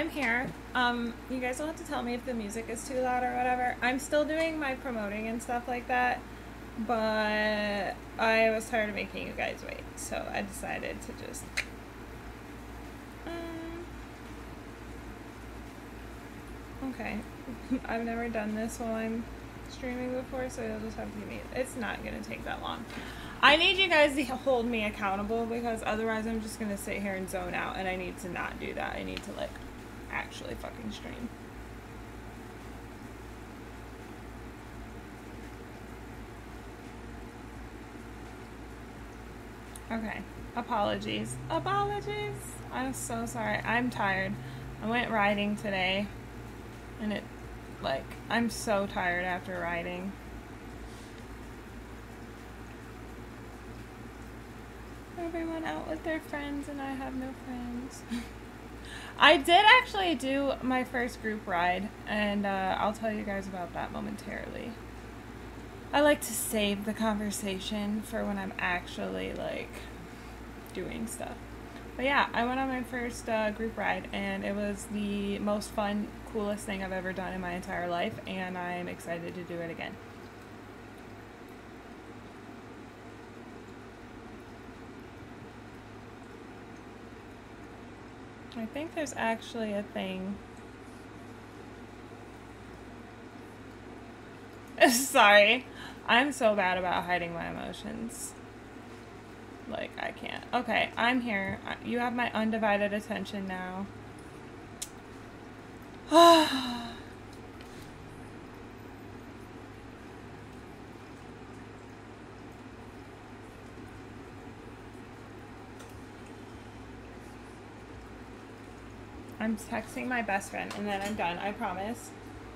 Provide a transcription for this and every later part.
I'm here. You guys will have to tell me if the music is too loud or whatever. I'm still doing my promoting and stuff like that, but I was tired of making you guys wait, so I decided to just... Okay. I've never done this while I'm streaming before, so you'll just have to give me... It's not going to take that long. I need you guys to hold me accountable, because otherwise I'm just going to sit here and zone out, and I need to not do that. I need to, like, actually fucking stream. Okay. Apologies. Apologies! I'm so sorry. I'm tired. I went riding today, and it, like, I'm so tired after riding. Everyone out with their friends, and I have no friends. I did actually do my first group ride, and I'll tell you guys about that momentarily. I like to save the conversation for when I'm actually, like, doing stuff. But yeah, I went on my first group ride, and it was the most fun, coolest thing I've ever done in my entire life, and I'm excited to do it again. I think there's actually a thing. Sorry. I'm so bad about hiding my emotions. Like, I can't. Okay, I'm here. You have my undivided attention now. I'm texting my best friend, and then I'm done. I promise.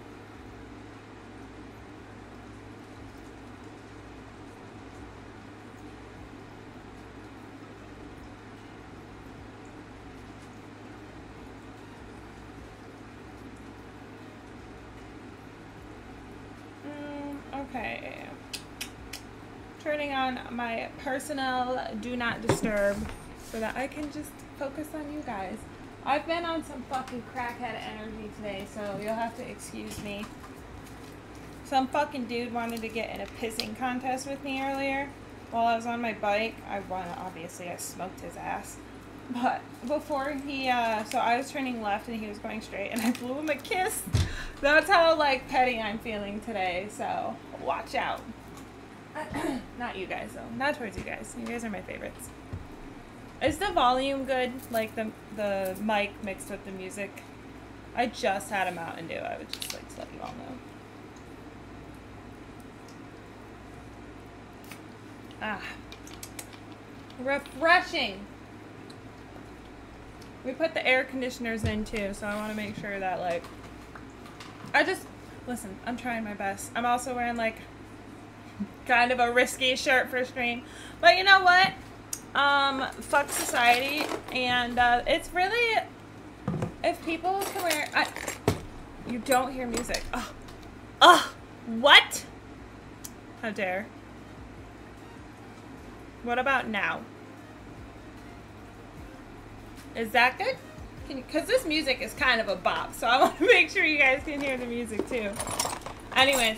Okay. Turning on my personal do not disturb so that I can just focus on you guys. I've been on some fucking crackhead energy today, so you'll have to excuse me. Some fucking dude wanted to get in a pissing contest with me earlier while I was on my bike. I won, obviously. I smoked his ass. But before he, so I was turning left and he was going straight, and I blew him a kiss. That's how, like, petty I'm feeling today, so watch out. Not you guys, though. Not towards you guys. You guys are my favorites. Is the volume good? Like, the mic mixed with the music? I just had a Mountain Dew. I would just like to let you all know. Ah. Refreshing! We put the air conditioners in, too, so I want to make sure that, like... Listen, I'm trying my best. I'm also wearing, like, kind of a risky shirt for stream. But you know what? Fuck society, and, it's really, if people can wear, you don't hear music. What? How dare. What about now? Is that good? Because this music is kind of a bop, so I want to make sure you guys can hear the music, too. Anyways,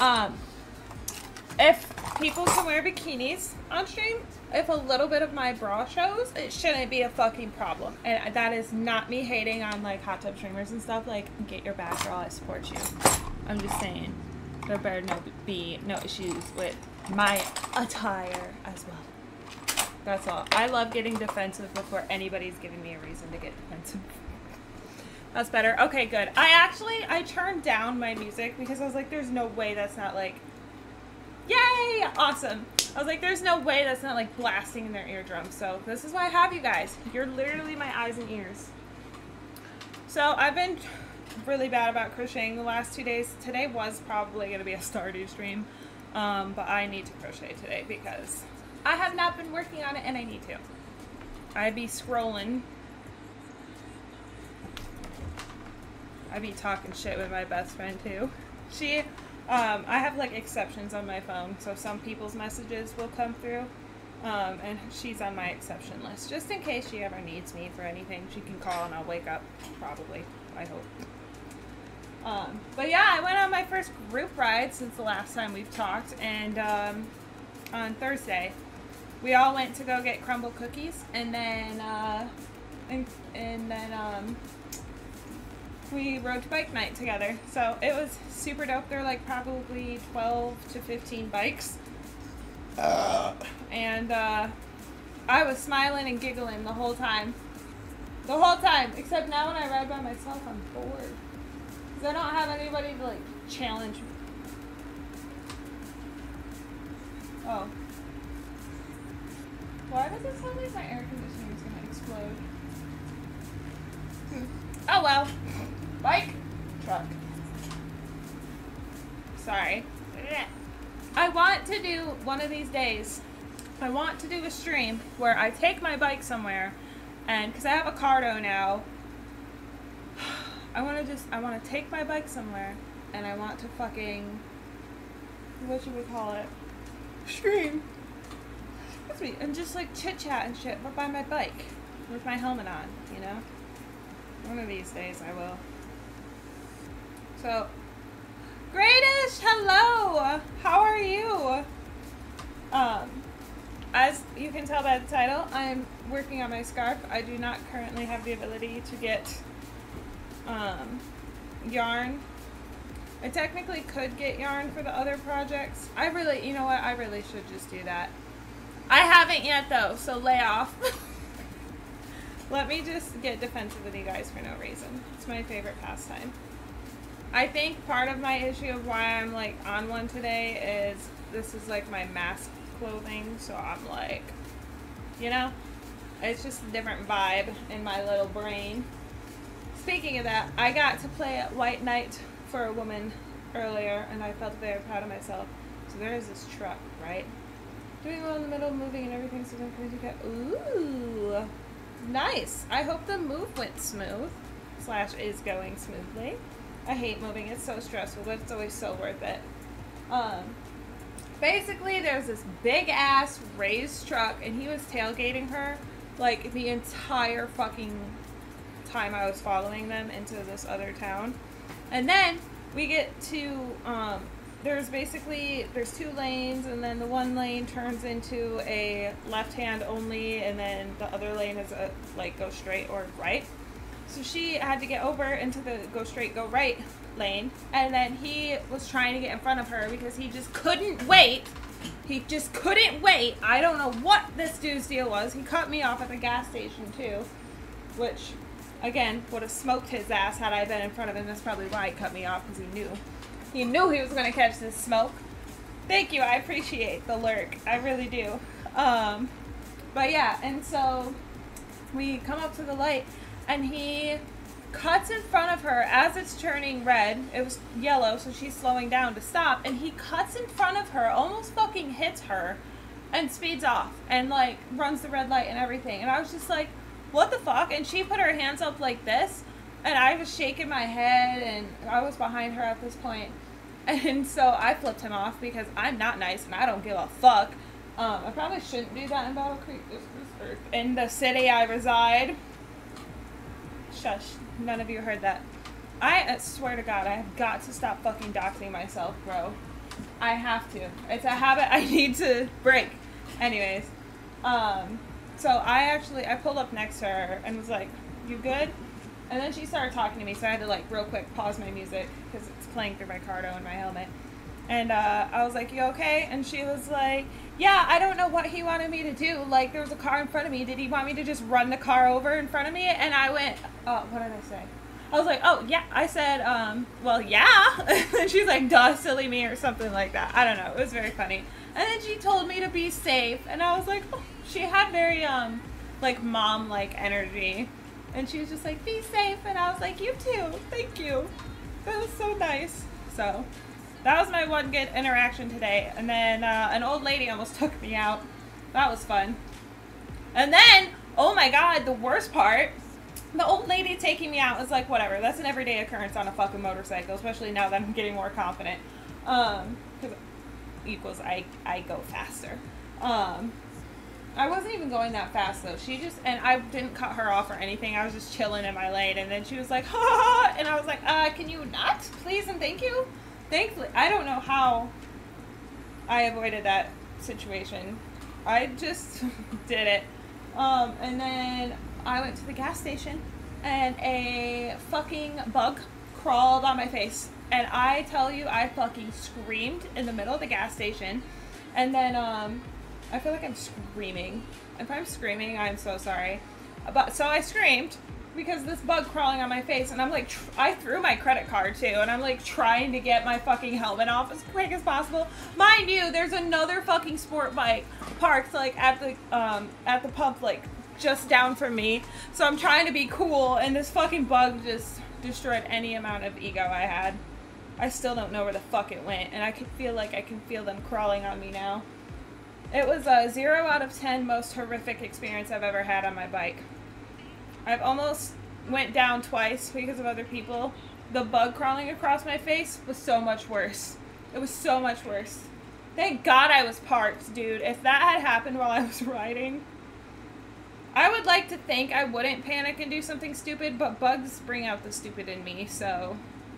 if people can wear bikinis on stream, if a little bit of my bra shows, it shouldn't be a fucking problem. And that is not me hating on, like, hot tub streamers and stuff. Like, get your back, girl. I support you. I'm just saying, there better be no issues with my attire as well. That's all. I love getting defensive before anybody's giving me a reason to get defensive. That's better. Okay, good. I turned down my music because I was like, there's no way that's not, like, yay! Awesome. I was like, there's no way that's not, like, blasting in their eardrums. So this is why I have you guys. You're literally my eyes and ears. So I've been really bad about crocheting the last 2 days. Today was probably going to be a Stardew stream. But I need to crochet today because I have not been working on it and I need to. I'd be scrolling. I'd be talking shit with my best friend too. I have like exceptions on my phone, so some people's messages will come through. And she's on my exception list. Just in case she ever needs me for anything, she can call and I'll wake up, probably, I hope. But yeah, I went on my first group ride since the last time we've talked, and on Thursday, we all went to go get crumble cookies, and then, we rode bike night together. So it was super dope. There were like probably 12 to 15 bikes. And I was smiling and giggling the whole time. The whole time. Except now when I ride by myself, I'm bored. Because I don't have anybody to like challenge me. Oh. Why does it sound like my air conditioner is going to explode? Oh well. Bike. Truck. Sorry. I want to do one of these days. I want to do a stream where I take my bike somewhere, and because I have a cardo now, I want to take my bike somewhere, and I want to fucking, what should we call it? Stream. And just like chit chat and shit, but by my bike with my helmet on, you know? One of these days I will. So, Greatest, hello! How are you? As you can tell by the title, I'm working on my scarf. I do not currently have the ability to get yarn. I technically could get yarn for the other projects. You know what, I really should just do that. I haven't yet though, so lay off. Let me just get defensive with you guys for no reason. It's my favorite pastime. I think part of my issue of why I'm like on one today is this is like my mask clothing, so I'm like, you know, it's just a different vibe in my little brain. Speaking of that, I got to play at White Knight for a woman earlier, and I felt very proud of myself. So there is this truck, right? Doing well in the middle, moving and everything, so don't crazy cat. Ooh, nice. I hope the move went smooth, / is going smoothly. I hate moving, it's so stressful, but it's always so worth it. Basically, there's this big ass raised truck, and he was tailgating her like the entire fucking time I was following them into this other town. And then we get to, there's 2 lanes, and then the one lane turns into a left hand only, and then the other lane is a, like, go straight or right. So she had to get over into the go straight, go right lane, and then he was trying to get in front of her because he just couldn't wait. He just couldn't wait. I don't know what this dude's deal was. He cut me off at the gas station too, which, again, would have smoked his ass had I been in front of him. That's probably why he cut me off, because he knew. He knew he was going to catch this smoke. Thank you. I appreciate the lurk. I really do. But yeah, and so we come up to the light, and he cuts in front of her as it's turning red. It was yellow, so she's slowing down to stop, and he cuts in front of her, almost fucking hits her, and speeds off, and like runs the red light and everything. And I was just like, what the fuck? And she put her hands up like this, and I was shaking my head, and I was behind her at this point. And so I flipped him off because I'm not nice and I don't give a fuck. I probably shouldn't do that in Battle Creek, in the city I reside. Shush, none of you heard that. I swear to God, I have got to stop fucking doxing myself, bro. I have to. It's a habit I need to break. Anyways, so I pulled up next to her and was like, you good? And then she started talking to me, so I had to like real quick pause my music because it's playing through my cardo and my helmet. And I was like, you okay? And she was like, yeah, I don't know what he wanted me to do. Like, there was a car in front of me. Did he want me to just run the car over in front of me? And I went, what did I say? I was like, oh, yeah. I said, well, yeah. And she's like, duh, silly me, or something like that. I don't know. It was very funny. And then she told me to be safe. And I was like, oh. She had very, like, mom-like energy. And she was just like, be safe. And I was like, you too. Thank you. That was so nice. So that was my one good interaction today. And then an old lady almost took me out. That was fun. And then, oh my God, the worst part, the old lady taking me out was like, whatever. That's an everyday occurrence on a fucking motorcycle, especially now that I'm getting more confident. Because equals I go faster. I wasn't even going that fast though. She just, and I didn't cut her off or anything. I was just chilling in my lane, and then she was like, ha ha ha, and I was like, can you not, please and thank you? Thankfully, I don't know how I avoided that situation. I just did it. And then I went to the gas station, and a fucking bug crawled on my face. And I tell you, I fucking screamed in the middle of the gas station. And then, I feel like I'm screaming. If I'm screaming, I'm so sorry. But, so I screamed because this bug crawling on my face, and I'm like, I threw my credit card too, and I'm like trying to get my fucking helmet off as quick as possible. Mind you, there's another fucking sport bike parked like at the pump, like just down from me. So I'm trying to be cool, and this fucking bug just destroyed any amount of ego I had. I still don't know where the fuck it went, and I can feel them crawling on me now. It was a 0 out of 10 most horrific experience I've ever had on my bike. I've almost went down twice because of other people. The bug crawling across my face was so much worse. It was so much worse. Thank God I was parked, dude. If that had happened while I was riding, I would like to think I wouldn't panic and do something stupid, but bugs bring out the stupid in me, so.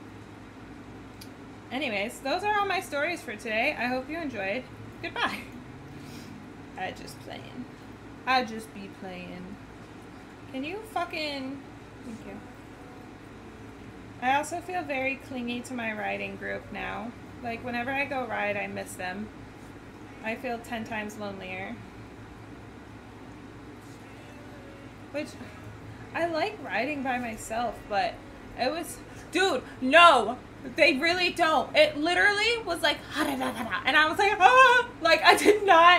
Anyways, those are all my stories for today. I hope you enjoyed. Goodbye. I just playing. I just be playing. Can you fucking... Thank you. I also feel very clingy to my riding group now. Like, whenever I go ride, I miss them. I feel 10 times lonelier. Which, I like riding by myself, but it was... Dude, no! They really don't. It literally was like... And I was like, ah! Like, I did not...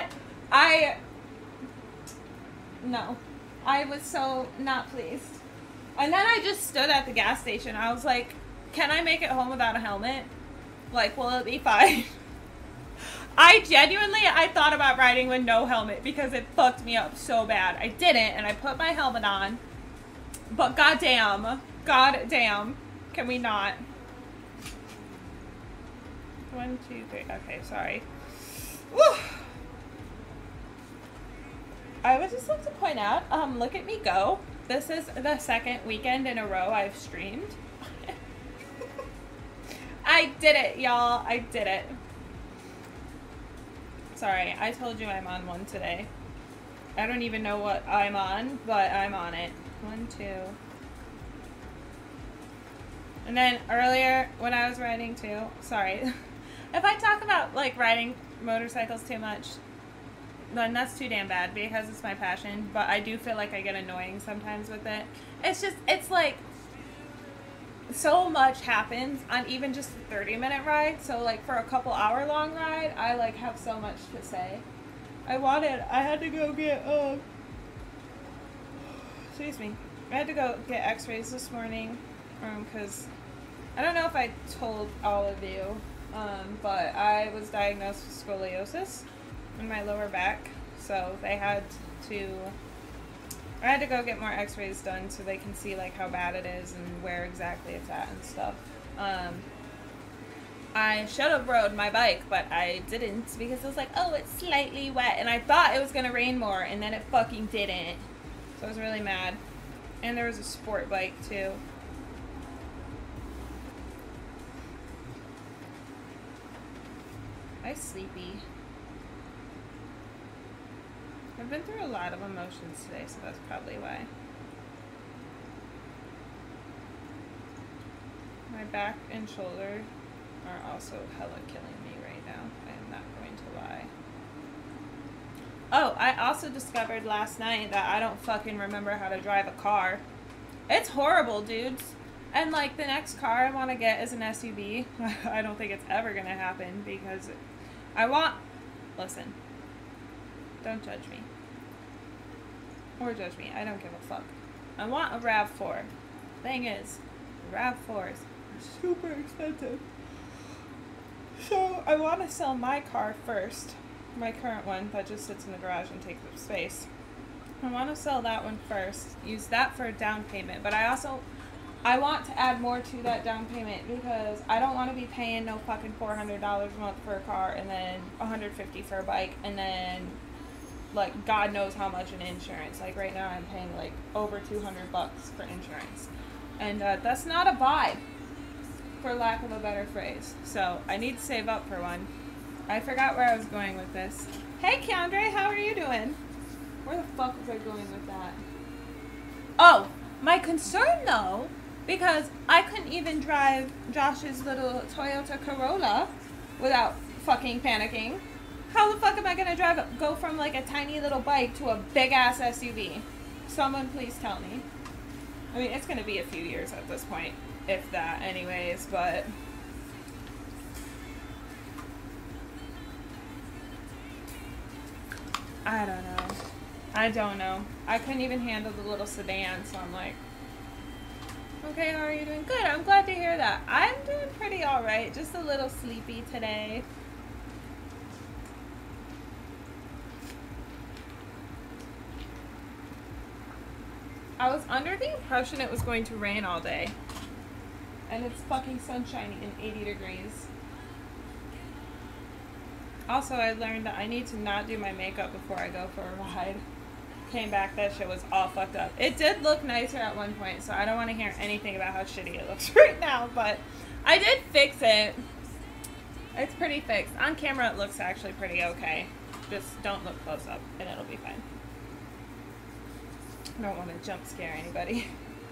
No. I was so not pleased. And then I just stood at the gas station. I was like, can I make it home without a helmet? Like, will it be fine? I thought about riding with no helmet because it fucked me up so bad. I didn't, and I put my helmet on. But goddamn, can we not? 1, 2, 3. Okay, sorry. Woo! I would just like to point out, look at me go. This is the second weekend in a row I've streamed. I did it, y'all. I did it. Sorry, I told you I'm on one today. I don't even know what I'm on, but I'm on it. 1, 2. And then earlier when I was riding too, sorry. If I talk about like riding motorcycles too much, then that's too damn bad because it's my passion, but I do feel like I get annoying sometimes with it. It's just, it's like, so much happens on even just a 30-minute ride, so like for a couple hour long ride, I like have so much to say. I had to go get, excuse me, I had to go get x-rays this morning, because, I don't know if I told all of you, but I was diagnosed with scoliosis in my lower back, so I had to go get more x-rays done so they can see like how bad it is and where exactly it's at and stuff. I should have rode my bike, but I didn't because it was like, oh, it's slightly wet, and I thought it was gonna rain more, and then it fucking didn't. So I was really mad. And there was a sport bike too. I'm sleepy. I've been through a lot of emotions today, so that's probably why. My back and shoulder are also hella killing me right now. I am not going to lie. Oh, I also discovered last night that I don't fucking remember how to drive a car. It's horrible, dudes. And like the next car I want to get is an SUV. I don't think it's ever going to happen because listen. Don't judge me. Or judge me. I don't give a fuck. I want a RAV4. Thing is, RAV4s are super expensive. So, I want to sell my car first. My current one that just sits in the garage and takes up space. I want to sell that one first. Use that for a down payment. But I want to add more to that down payment because I don't want to be paying no fucking $400 a month for a car and then $150 for a bike and then like, God knows how much in insurance. Like, right now I'm paying, like, over $200 for insurance. And that's not a vibe, for lack of a better phrase. So, I need to save up for one. I forgot where I was going with this. Hey, Keandre, how are you doing? Where the fuck was I going with that? Oh, my concern, though, because I couldn't even drive Josh's little Toyota Corolla without fucking panicking. How the fuck am I gonna go from like a tiny little bike to a big ass SUV? Someone please tell me. I mean, it's gonna be a few years at this point, if that anyways, but I don't know. I couldn't even handle the little sedan, so I'm like, okay, how are you doing? Good, I'm glad to hear that. I'm doing pretty alright, just a little sleepy today. I was under the impression it was going to rain all day. And it's fucking sunshiny and 80 degrees. Also, I learned that I need to not do my makeup before I go for a ride. Came back, that shit was all fucked up. It did look nicer at one point, so I don't want to hear anything about how shitty it looks right now, but I did fix it. It's pretty fixed. On camera, it looks actually pretty okay. Just don't look close up, and it'll be fine. I don't want to jump scare anybody.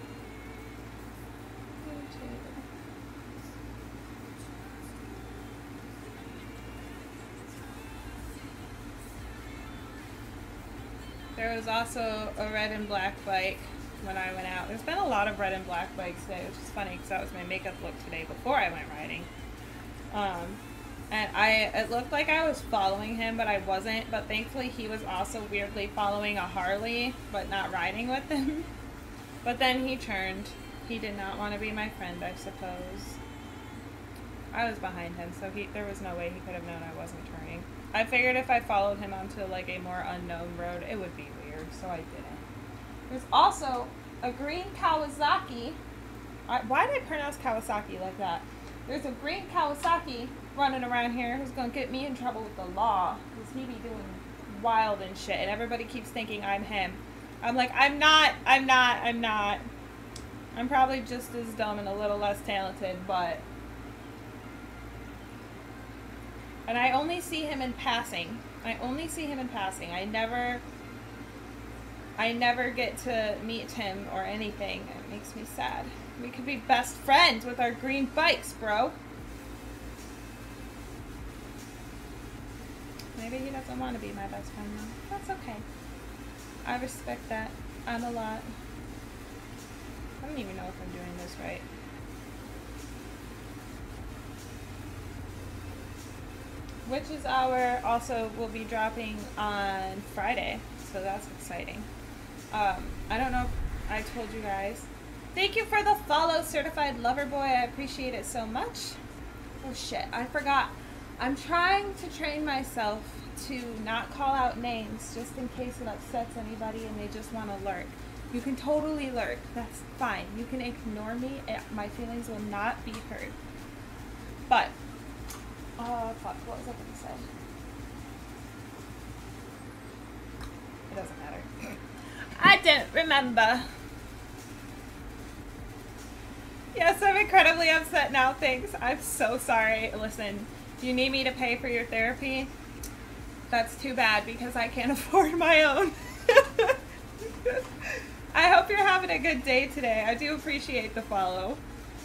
There was also a red and black bike when I went out. There's been a lot of red and black bikes today, which is funny because that was my makeup look today before I went riding. And it looked like I was following him, but I wasn't. But thankfully, he was also weirdly following a Harley, but not riding with him. But then he turned. He did not want to be my friend, I suppose. I was behind him, so there was no way he could have known I wasn't turning. I figured if I followed him onto like a more unknown road, it would be weird, so I didn't. There's also a green Kawasaki. Why did I pronounce Kawasaki like that? There's a green Kawasaki running around here who's going to get me in trouble with the law because he be doing wild and shit, and everybody keeps thinking I'm him. I'm like, I'm not. I'm probably just as dumb and a little less talented, but... And I only see him in passing. I never get to meet him or anything. It makes me sad. We could be best friends with our green bikes, bro. Maybe he doesn't want to be my best friend though. That's okay. I respect that. I'm a lot. I don't even know if I'm doing this right. Witch's Hour also will be dropping on Friday, so that's exciting. I don't know if I told you guys. Thank you for the follow, Certified Lover Boy. I appreciate it so much. Oh shit, I forgot. I'm trying to train myself to not call out names just in case it upsets anybody and they just want to lurk. You can totally lurk. That's fine. You can ignore me. My feelings will not be hurt. But, fuck, what was I going to say? It doesn't matter. I don't remember. Yes, I'm incredibly upset now. Thanks. I'm so sorry. Listen, do you need me to pay for your therapy? That's too bad because I can't afford my own. I hope you're having a good day today. I do appreciate the follow.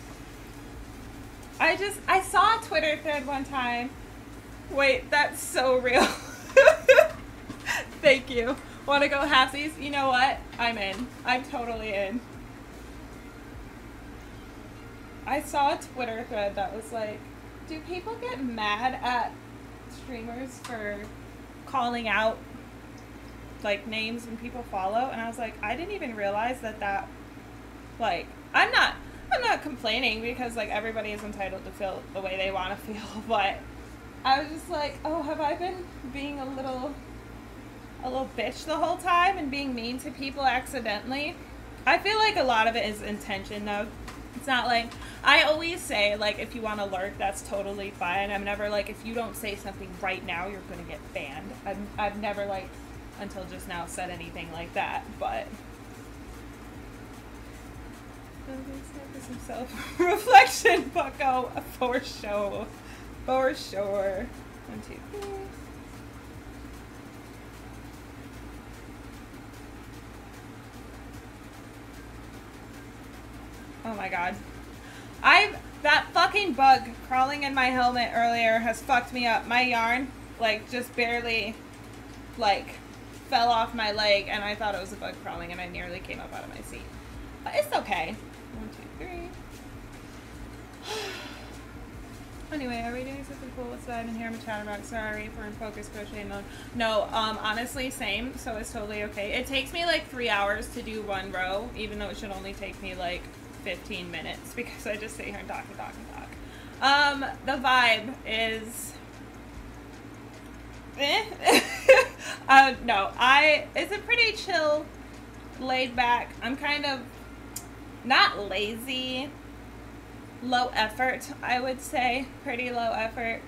I saw a Twitter thread one time. Wait, that's so real. Thank you. Want to go halfsies? You know what? I'm in. I'm totally in. I saw a Twitter thread that was like, do people get mad at streamers for calling out like names when people follow? And I was like, I didn't even realize that like, I'm not complaining because like everybody is entitled to feel the way they want to feel, but I was just like, oh, have I been being a little bitch the whole time and being mean to people accidentally? I feel like a lot of it is intention though. It's not like, I always say, like, if you want to lurk, that's totally fine. I'm never like, if you don't say something right now, you're going to get banned. I've never, like, until just now said anything like that, but some self-reflection, bucko, for sure. For sure. 1, 2, 3. Oh my god. That fucking bug crawling in my helmet earlier has fucked me up. My yarn, like, just barely, like, fell off my leg, and I thought it was a bug crawling, and I nearly came up out of my seat. But it's okay. 1, 2, 3. Anyway, are we doing something cool? What's that in here? I'm a chatterbox. Sorry for in focus crochet mode. No, honestly, same, so it's totally okay. It takes me like 3 hours to do one row, even though it should only take me like 15 minutes because I just sit here and talk and talk and talk. The vibe is no, it's a pretty chill, laid back. I'm kind of not lazy, low effort, I would say. Pretty low effort.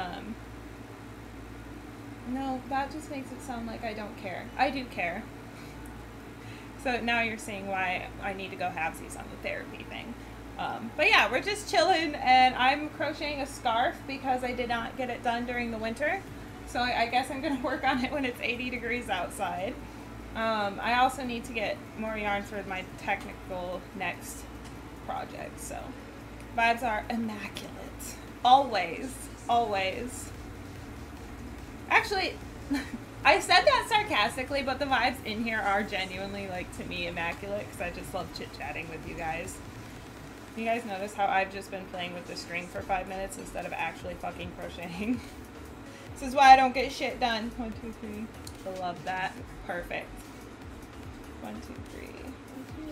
No, that just makes it sound like I don't care. I do care. So now you're seeing why I need to go halvesies on the therapy thing. But yeah, we're just chilling, and I'm crocheting a scarf because I did not get it done during the winter. So I guess I'm going to work on it when it's 80 degrees outside. I also need to get more yarn for my technical next project. So vibes are immaculate. Always. Always. Actually, I said that sarcastically, but the vibes in here are genuinely, like, to me, immaculate, because I just love chit-chatting with you guys. You guys notice how I've just been playing with the string for 5 minutes instead of actually fucking crocheting? This is why I don't get shit done. 1, 2, 3. I love that. Perfect. 1, 2, 3. 1, 2.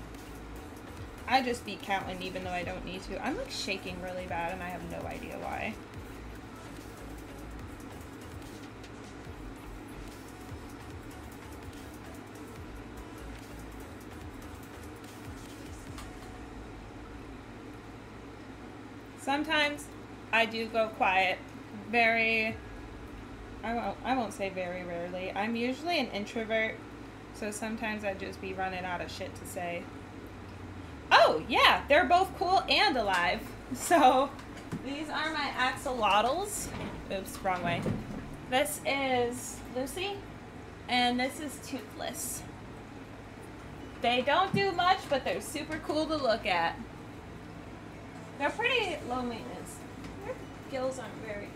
I just be counting even though I don't need to. I'm, like, shaking really bad, and I have no idea why. Sometimes I do go quiet. I won't say very rarely. I'm usually an introvert, so sometimes I'd just be running out of shit to say. Oh, yeah, they're both cool and alive. So, these are my axolotls. Oops, wrong way. This is Lucy, and this is Toothless. They don't do much, but they're super cool to look at. They're pretty low maintenance. Their gills aren't very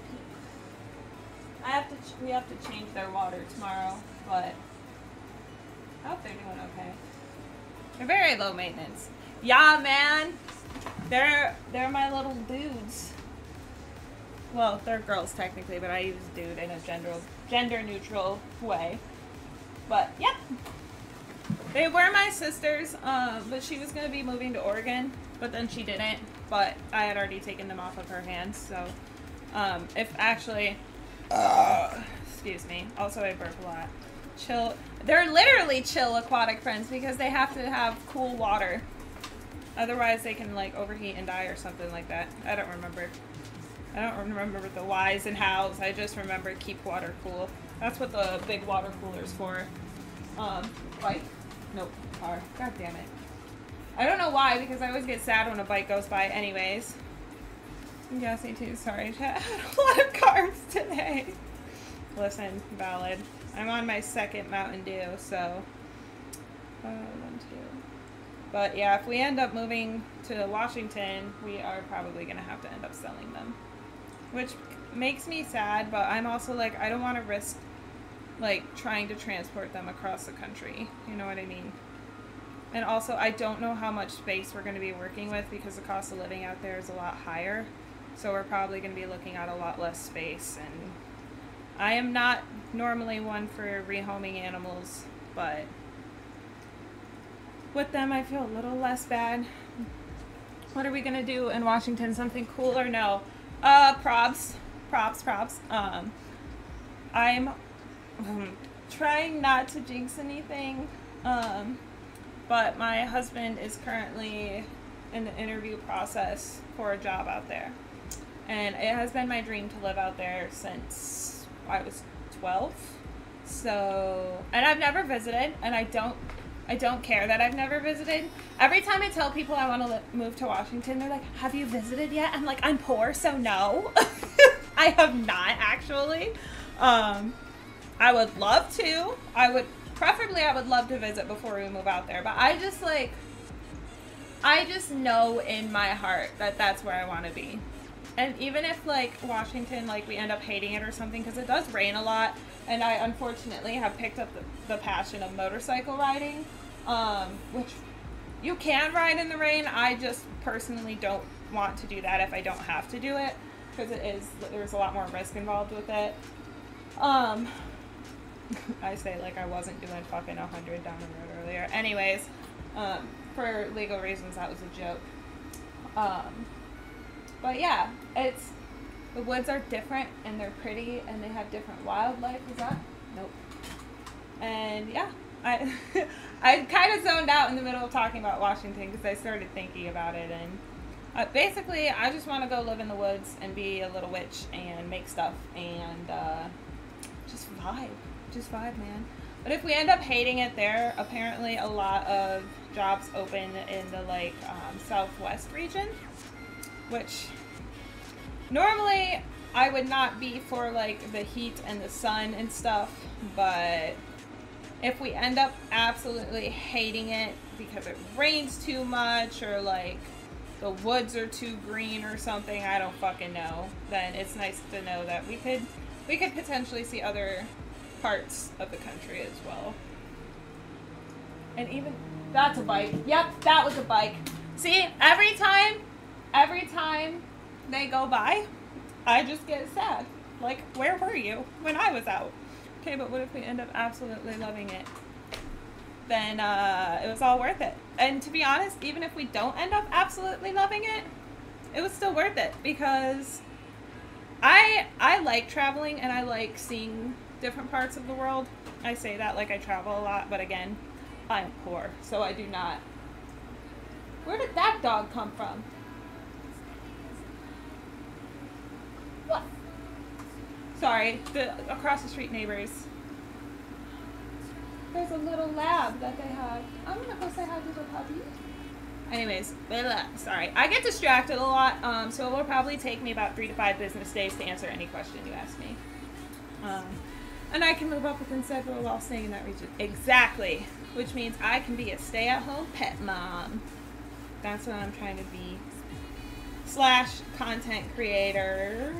pink. We have to change their water tomorrow, but I hope they're doing okay. They're very low maintenance. Yeah, man. They're my little dudes. Well, they're girls technically, but I use dude in a gender neutral way. But yep. They were my sisters, but she was gonna be moving to Oregon, but then she didn't. But I had already taken them off of her hands, so if actually, excuse me. Also, I burp a lot. Chill. They're literally chill aquatic friends because they have to have cool water. Otherwise, they can like overheat and die or something like that. I don't remember. I don't remember the whys and hows. I just remember keep water cool. That's what the big water cooler's for. Bike? Nope. Car. God damn it. I don't know why, because I always get sad when a bike goes by anyways. I'm gassy too, sorry chat. I had a lot of carbs today. Listen, valid. I'm on my second Mountain Dew, so 1, 2. But yeah, if we end up moving to Washington, we are probably gonna have to end up selling them. Which makes me sad, but I'm also like, I don't want to risk like trying to transport them across the country. You know what I mean? And also, I don't know how much space we're going to be working with because the cost of living out there is a lot higher. So we're probably going to be looking at a lot less space. And I am not normally one for rehoming animals, but with them I feel a little less bad. What are we going to do in Washington? Something cool or no? Props. I'm trying not to jinx anything. But my husband is currently in the interview process for a job out there. And it has been my dream to live out there since I was 12. So, and I've never visited, and I don't care that I've never visited. Every time I tell people I want to move to Washington, they're like, have you visited yet? I'm like, I'm poor, so no. I have not, actually. I would love to. Preferably I would love to visit before we move out there. But I just know in my heart that that's where I want to be. And even if, like, Washington, like, we end up hating it or something, because it does rain a lot, and I unfortunately have picked up the passion of motorcycle riding, which you can ride in the rain. I just personally don't want to do that if I don't have to do it, because there's a lot more risk involved with it. I say like I wasn't doing fucking 100 down the road earlier. Anyways, for legal reasons, that was a joke. But yeah, the woods are different, and they're pretty, and they have different wildlife. Is that? Nope. And yeah, I kind of zoned out in the middle of talking about Washington because I started thinking about it, and basically I just want to go live in the woods and be a little witch and make stuff and just vibe, man. But if we end up hating it there, apparently a lot of jobs open in the like southwest region, which normally I would not be for like the heat and the sun and stuff, but if we end up absolutely hating it because it rains too much or like the woods are too green or something, I don't fucking know, then it's nice to know that we could potentially see other parts of the country as well. And even that's a bike. Yep, that was a bike. See, every time they go by, I just get sad. Like, where were you when I was out? Okay, but what if we end up absolutely loving it? Then it was all worth it. And to be honest, even if we don't end up absolutely loving it, it was still worth it, because I like traveling and I like seeing different parts of the world. I say that like I travel a lot, but again, I'm poor, so I do not. Where did that dog come from? What? Sorry, the across the street neighbors. There's a little lab that they have. I'm gonna go say hi to the puppy. Anyways, sorry. I get distracted a lot, so it will probably take me about 3 to 5 business days to answer any question you ask me. And I can move up within several while staying in that region. Exactly. Which means I can be a stay-at-home pet mom. That's what I'm trying to be. / content creator.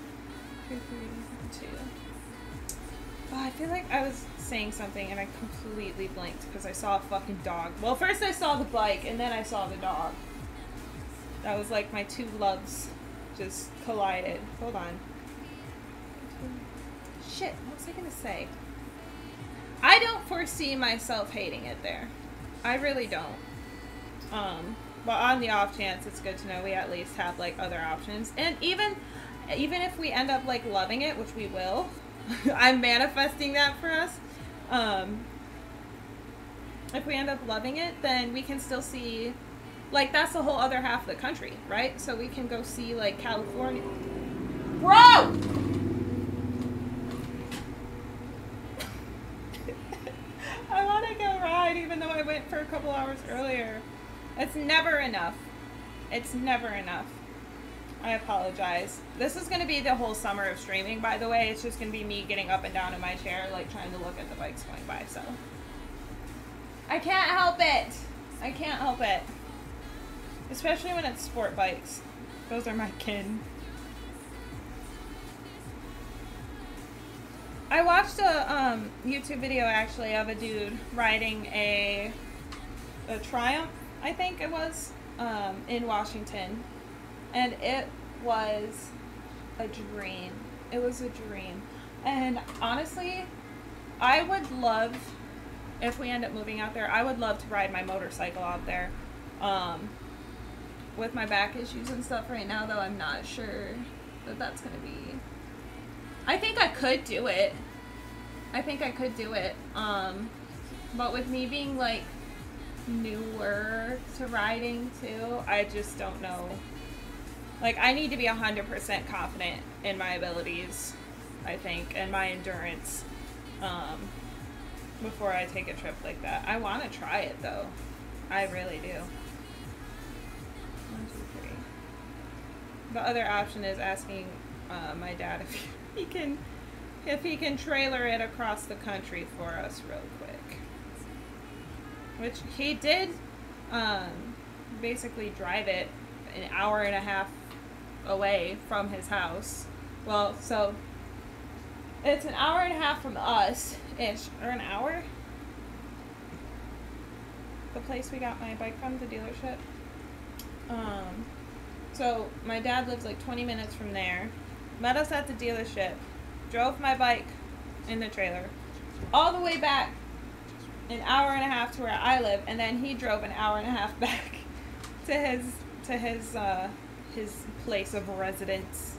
Oh, I feel like I was saying something and I completely blanked because I saw a fucking dog. Well, first I saw the bike and then I saw the dog. That was like my two loves just collided. Hold on. Shit, what was I gonna say? I don't foresee myself hating it there. I really don't. But on the off chance, it's good to know we at least have like other options. And even if we end up like loving it, which we will, I'm manifesting that for us. If we end up loving it, then we can still see, like, that's the whole other half of the country, right? So we can go see like California. Bro! I want to go ride even though I went for a couple hours earlier. It's never enough. It's never enough. I apologize. This is going to be the whole summer of streaming, by the way. It's just going to be me getting up and down in my chair, like trying to look at the bikes going by, so. I can't help it. I can't help it. Especially when it's sport bikes. Those are my kin. I watched a YouTube video actually of a dude riding a Triumph, I think it was, in Washington, and it was a dream. It was a dream. And honestly, I would love, if we end up moving out there, I would love to ride my motorcycle out there. With my back issues and stuff right now, though, I'm not sure that that's gonna be. I think I could do it. I think I could do it. But with me being like newer to riding too, I just don't know. Like, I need to be 100% confident in my abilities, I think, and my endurance. before I take a trip like that. I want to try it though. I really do. 1, 2, 3. The other option is asking my dad if he can trailer it across the country for us real quick. Which he did basically drive it an hour and a half away from his house. Well, so it's an hour and a half from us-ish, or an hour. The place we got my bike from, the dealership. So my dad lives like 20 minutes from there. Met us at the dealership. Drove my bike in the trailer all the way back an hour and a half to where I live, and then he drove an hour and a half back to his place of residence.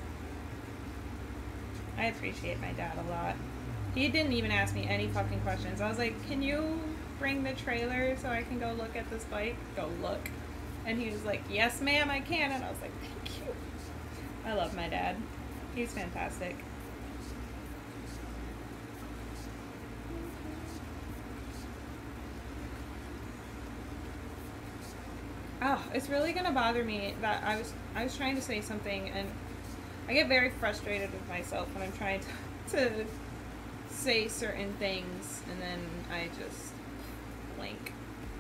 I appreciate my dad a lot. He didn't even ask me any fucking questions. I was like, can you bring the trailer so I can go look at this bike? Go look. And he was like, yes ma'am, I can. And I was like, thank you. I love my dad. He's fantastic. Oh, it's really gonna bother me that I was trying to say something, and I get very frustrated with myself when I'm trying to say certain things, and then I just blank.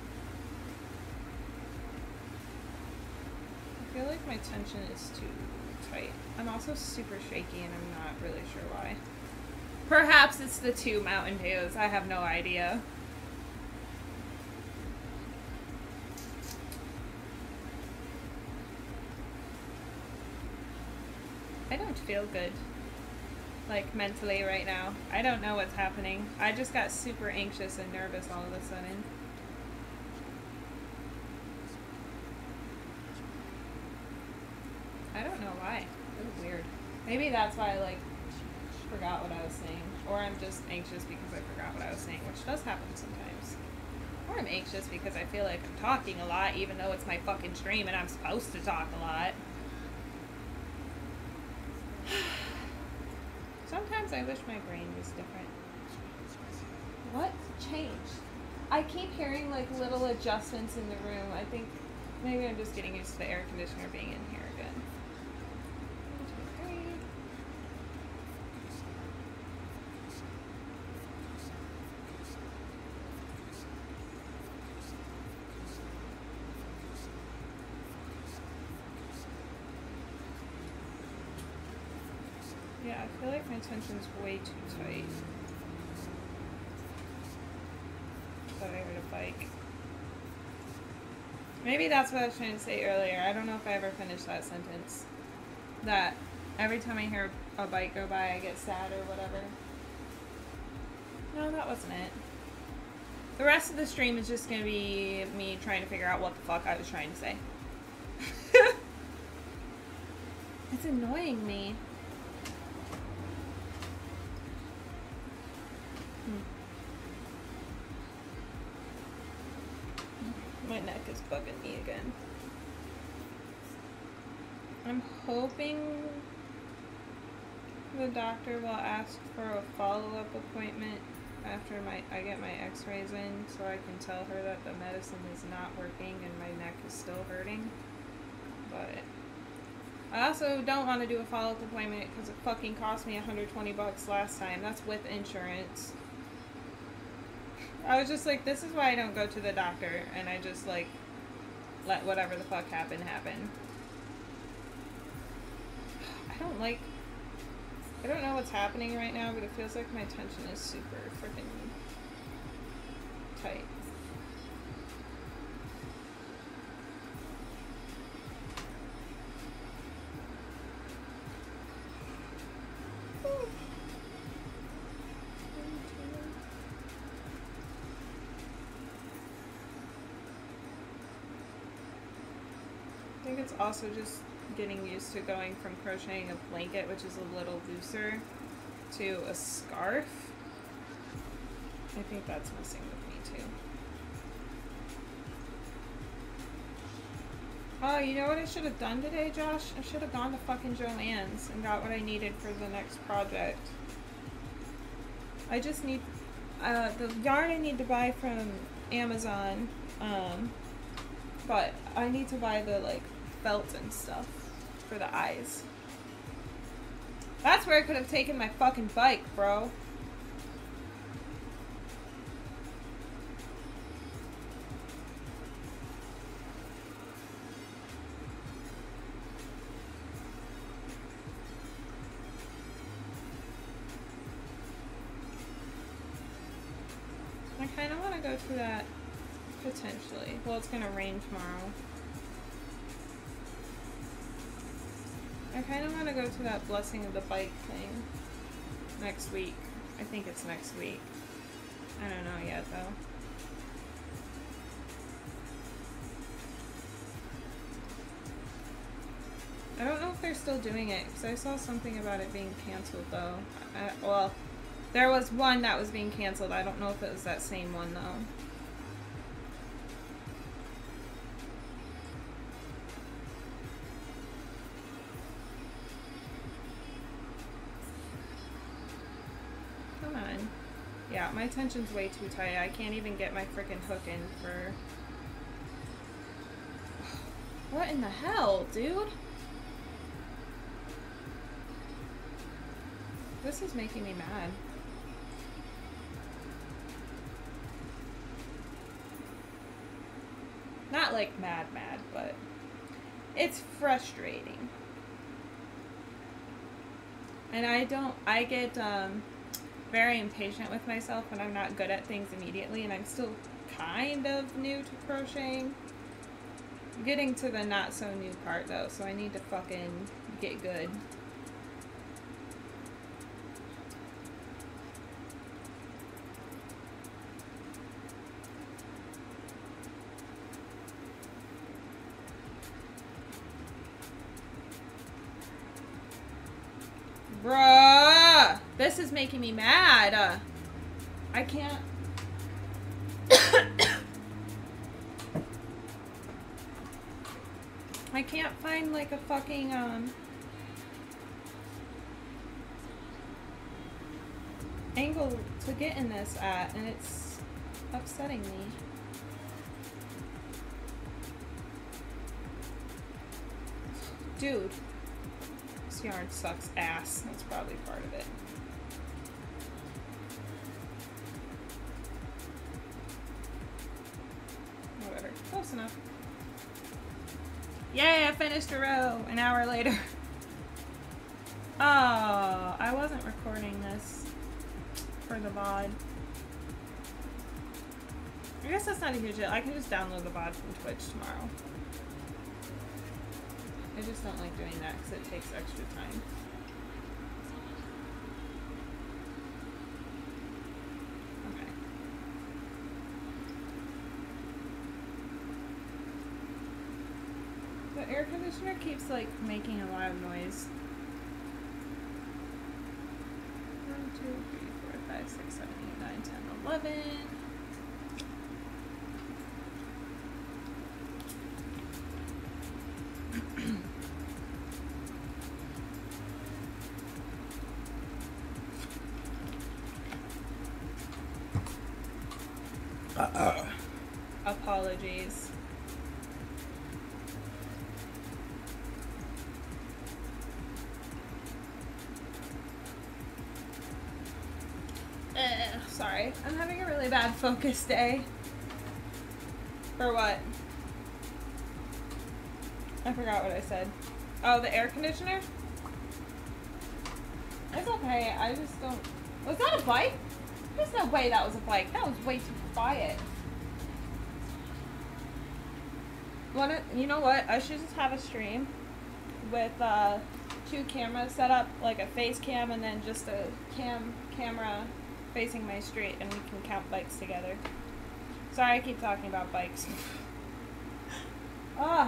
I feel like my tension is too tight. I'm also super shaky, and I'm not really sure why. Perhaps it's the 2 Mountain Dews. I have no idea. I don't feel good, like, mentally right now. I don't know what's happening. I just got super anxious and nervous all of a sudden. I don't know why. It was weird. Maybe that's why I, like, forgot what I was saying. Or I'm just anxious because I forgot what I was saying, which does happen sometimes. Or I'm anxious because I feel like I'm talking a lot, even though it's my fucking stream and I'm supposed to talk a lot. Sometimes I wish my brain was different. What changed? I keep hearing like little adjustments in the room. I think maybe I'm just getting used to the air conditioner being in here again. 1, 2, 3. Yeah, I feel like my tension's way too tight. Thought I heard a bike. Maybe that's what I was trying to say earlier. I don't know if I ever finished that sentence. That every time I hear a bike go by, I get sad or whatever. No, that wasn't it. The rest of the stream is just going to be me trying to figure out what the fuck I was trying to say. It's annoying me. My neck is bugging me again. I'm hoping the doctor will ask for a follow-up appointment after I get my x-rays in, so I can tell her that the medicine is not working and my neck is still hurting. But I also don't want to do a follow-up appointment because it fucking cost me $120 last time. That's with insurance. I was just like, this is why I don't go to the doctor, and I just like let whatever the fuck happen happen. I don't know what's happening right now, but it feels like my tension is super freaking tight. I think it's also just getting used to going from crocheting a blanket, which is a little looser, to a scarf. I think that's messing with me too. Oh, you know what I should have done today, Josh? I should have gone to fucking Joann's and got what I needed for the next project. I just need the yarn I need to buy from Amazon, but I need to buy the, like, felt and stuff for the eyes. That's where I could have taken my fucking bike, bro. I kind of want to go to that potentially. Well, it's going to rain tomorrow. I kind of want to go to that blessing of the bike thing next week. I think it's next week. I don't know yet, though. I don't know if they're still doing it, because I saw something about it being canceled, though. Well, there was one that was being canceled. I don't know if it was that same one, though. Come on. Yeah, my tension's way too tight. I can't even get my frickin' hook in for... What in the hell, dude? This is making me mad. Not like mad, but it's frustrating. And I get very impatient with myself when I'm not good at things immediately, and I'm still kind of new to crocheting. I'm getting to the not so new part though, so I need to fucking get good. Bruh! This is making me mad. I can't... I can't find, like, a fucking, angle to get in this at, and it's upsetting me. Dude. This yarn sucks ass. That's probably part of it. Whatever. Close enough. Yay, I finished a row an hour later. Oh, I wasn't recording this for the VOD. I guess that's not a huge deal. I can just download the VOD from Twitch tomorrow. I just don't like doing that because it takes extra time. Okay. The air conditioner keeps like making a loud noise. 1, 2, 3, 4, 5, 6, 7, 8, 9, 10, 11. Apologies. Sorry, I'm having a really bad focus day. For what? I forgot what I said. Oh, the air conditioner? It's okay, I just don't... Was that a bike? There's no way that was a bike. That was way too quiet. You know what? I should just have a stream with 2 cameras set up, like a face cam and then just a camera facing my street, and we can count bikes together. Sorry, I keep talking about bikes. Ah.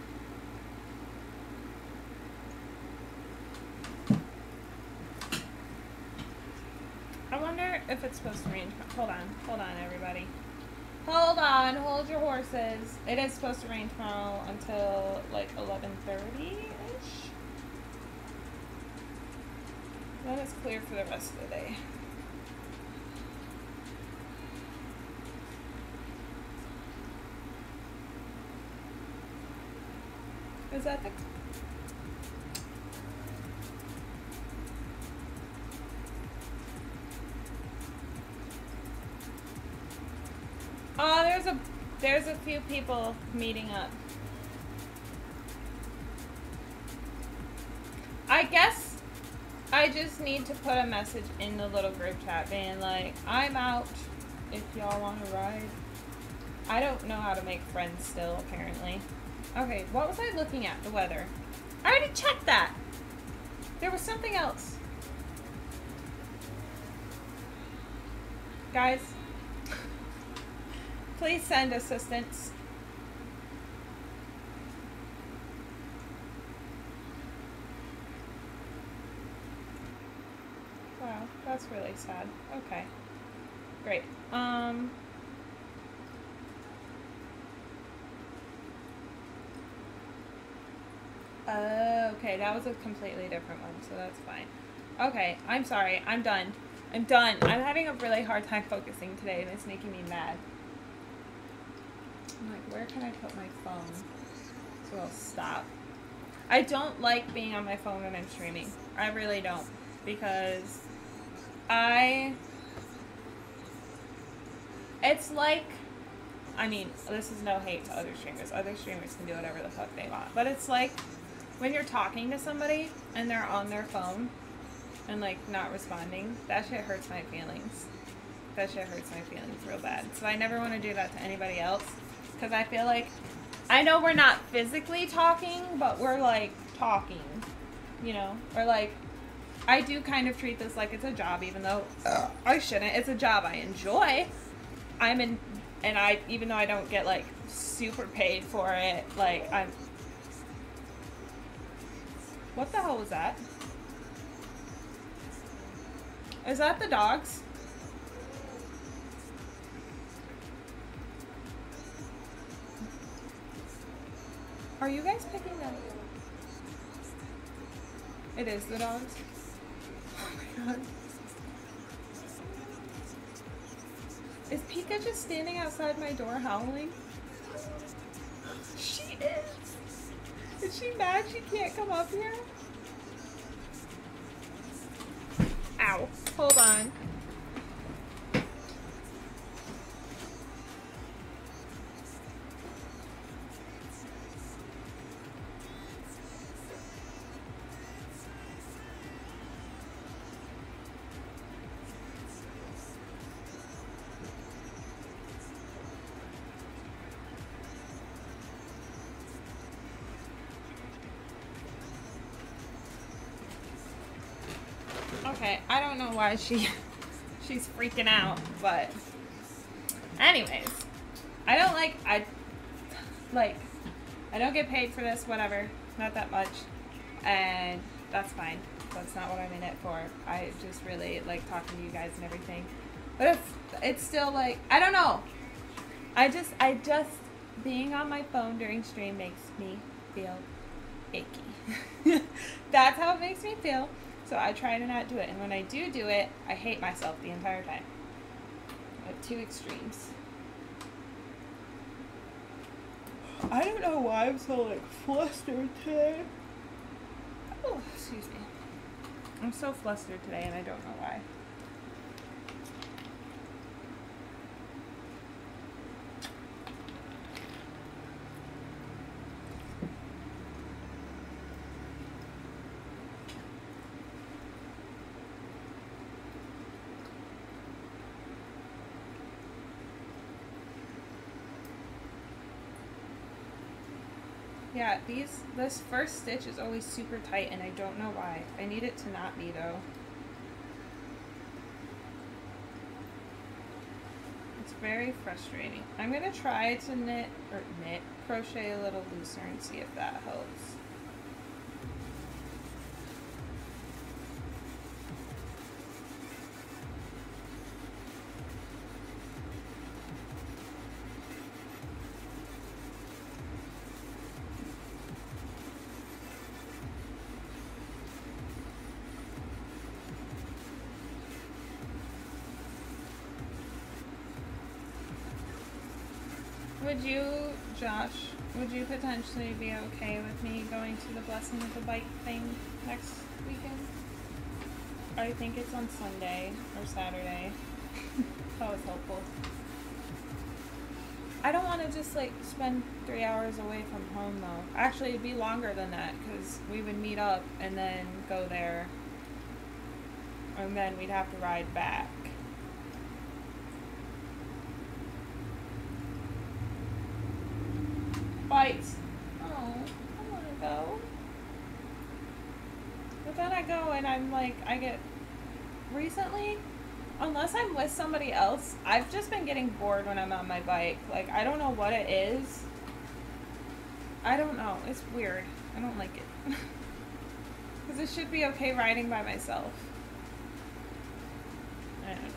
I wonder if it's supposed to rain. Hold on, everybody. Hold on, hold your horses. It is supposed to rain tomorrow until like 11:30-ish. Then it's clear for the rest of the day. Is that the... Oh, there's a few people meeting up. I guess I just need to put a message in the little group chat being like, I'm out if y'all want to ride. I don't know how to make friends still, apparently. Okay, what was I looking at? The weather. I already checked that. There was something else. Guys, please send assistance. Wow, that's really sad. Okay. Great. Okay, that was a completely different one, so that's fine. Okay, I'm sorry. I'm done. I'm done. I'm having a really hard time focusing today, and it's making me mad. I'm like, where can I put my phone so I'll stop? I don't like being on my phone when I'm streaming. I really don't. Because it's like, I mean, this is no hate to other streamers. Other streamers can do whatever the fuck they want. But it's like when you're talking to somebody and they're on their phone and like not responding, that shit hurts my feelings. That shit hurts my feelings real bad. So I never want to do that to anybody else. Because I feel like, I know we're not physically talking, but we're like talking, you know? Or like, I do kind of treat this like it's a job, even though I shouldn't. It's a job I enjoy. Even though I don't get like super paid for it, like what the hell was that? Is that the dogs? Are you guys picking them? It is the dogs. Oh my god. Is Pika just standing outside my door howling? She is. Is she mad she can't come up here? Ow. Hold on. Okay, I don't know why she's freaking out, but anyways, I don't get paid for this, whatever, not that much, and that's fine. That's not what I'm in it for. I just really like talking to you guys and everything, but it's still like, I don't know. I just being on my phone during stream makes me feel icky. That's how it makes me feel. So I try to not do it. And when I do it, I hate myself the entire time. I have two extremes. I don't know why I'm so like flustered today. Oh, excuse me. I'm so flustered today and I don't know why. Yeah, this first stitch is always super tight and I don't know why. I need it to not be though. It's very frustrating. I'm gonna try to crochet a little looser and see if that helps. Would you, Josh, would you potentially be okay with me going to the Blessing of the Bike thing next weekend? I think it's on Sunday or Saturday. That was helpful. I don't want to just like spend 3 hours away from home though. Actually, it'd be longer than that because we would meet up and then go there. And then we'd have to ride back. Bites. Oh, I want to go. But then I go and I'm like, recently, unless I'm with somebody else, I've just been getting bored when I'm on my bike. Like, I don't know what it is. I don't know. It's weird. I don't like it. Because it should be okay riding by myself. I don't know.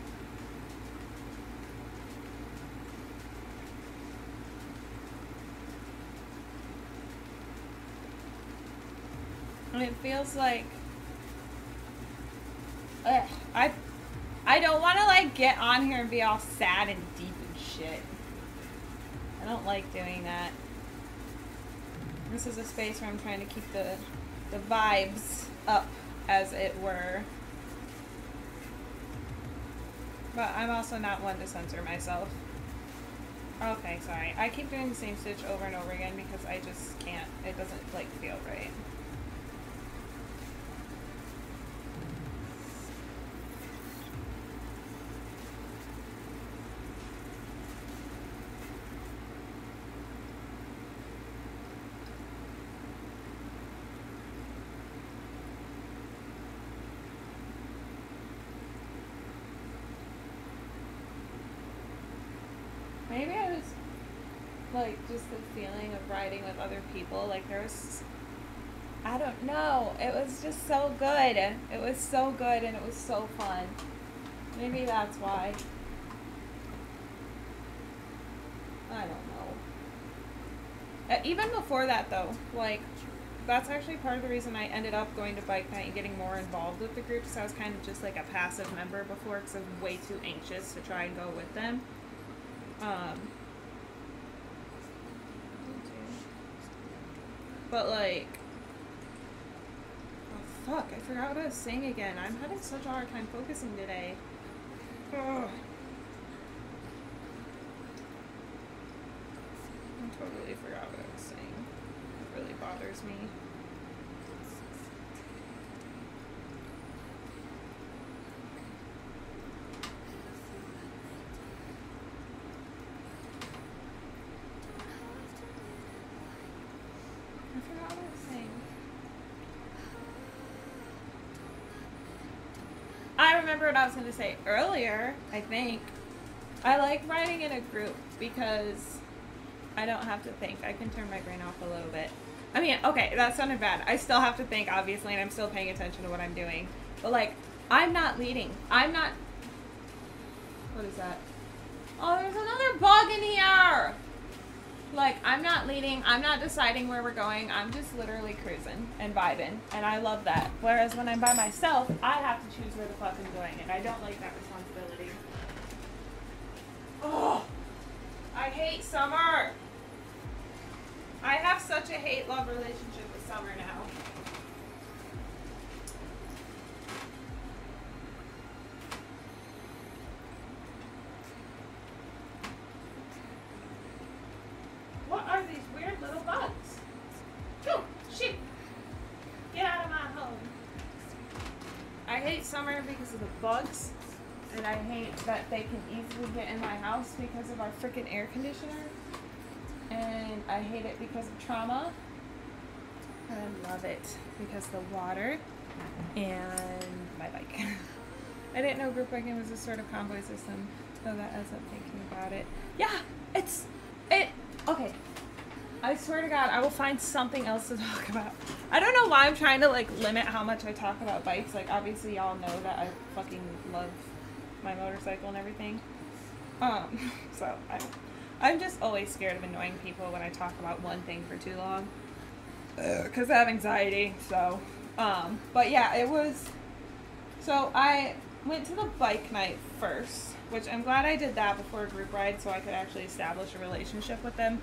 And it feels like, ugh, I don't want to like get on here and be all sad and deep and shit. I don't like doing that. This is a space where I'm trying to keep the vibes up, as it were. But I'm also not one to censor myself. Okay, sorry. I keep doing the same stitch over and over again because I just can't. It doesn't like feel right. Maybe I was, like, just the feeling of riding with other people, like, there was, I don't know, it was just so good. It was so good and it was so fun. Maybe that's why. I don't know. Even before that, though, like, that's actually part of the reason I ended up going to bike night and getting more involved with the group, because I was kind of just, like, a passive member before, because I was way too anxious to try and go with them. But like, oh fuck, I forgot what I was saying again. I'm having such a hard time focusing today. Ugh. I totally forgot what I was saying. It really bothers me. I remember what I was going to say earlier, I think. I like riding in a group because I don't have to think. I can turn my brain off a little bit. I mean, okay, that sounded bad. I still have to think, obviously, and I'm still paying attention to what I'm doing. But, like, I'm not leading. I'm not... What is that? Oh, there's another bug in here! Like, I'm not leading, I'm not deciding where we're going, I'm just literally cruising and vibing, and I love that. Whereas when I'm by myself, I have to choose where the fuck I'm going, and I don't like that responsibility. Oh, I hate summer! I have such a hate-love relationship with summer now. What are these weird little bugs? Go! Shoot! Get out of my home. I hate summer because of the bugs. And I hate that they can easily get in my house because of our freaking air conditioner. And I hate it because of trauma. And I love it because of the water and my bike. I didn't know group biking was a sort of convoy system, so that ends up thinking about it. Yeah, okay. I swear to God, I will find something else to talk about. I don't know why I'm trying to like limit how much I talk about bikes. Like obviously y'all know that I fucking love my motorcycle and everything. So I'm just always scared of annoying people when I talk about one thing for too long. Because I have anxiety, so. But yeah, it was, so I went to the bike night first, which I'm glad I did that before a group ride so I could actually establish a relationship with them.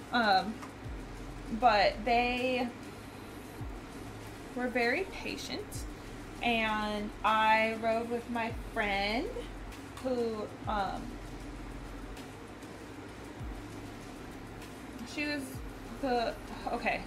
But they were very patient, and I rode with my friend who, she was okay.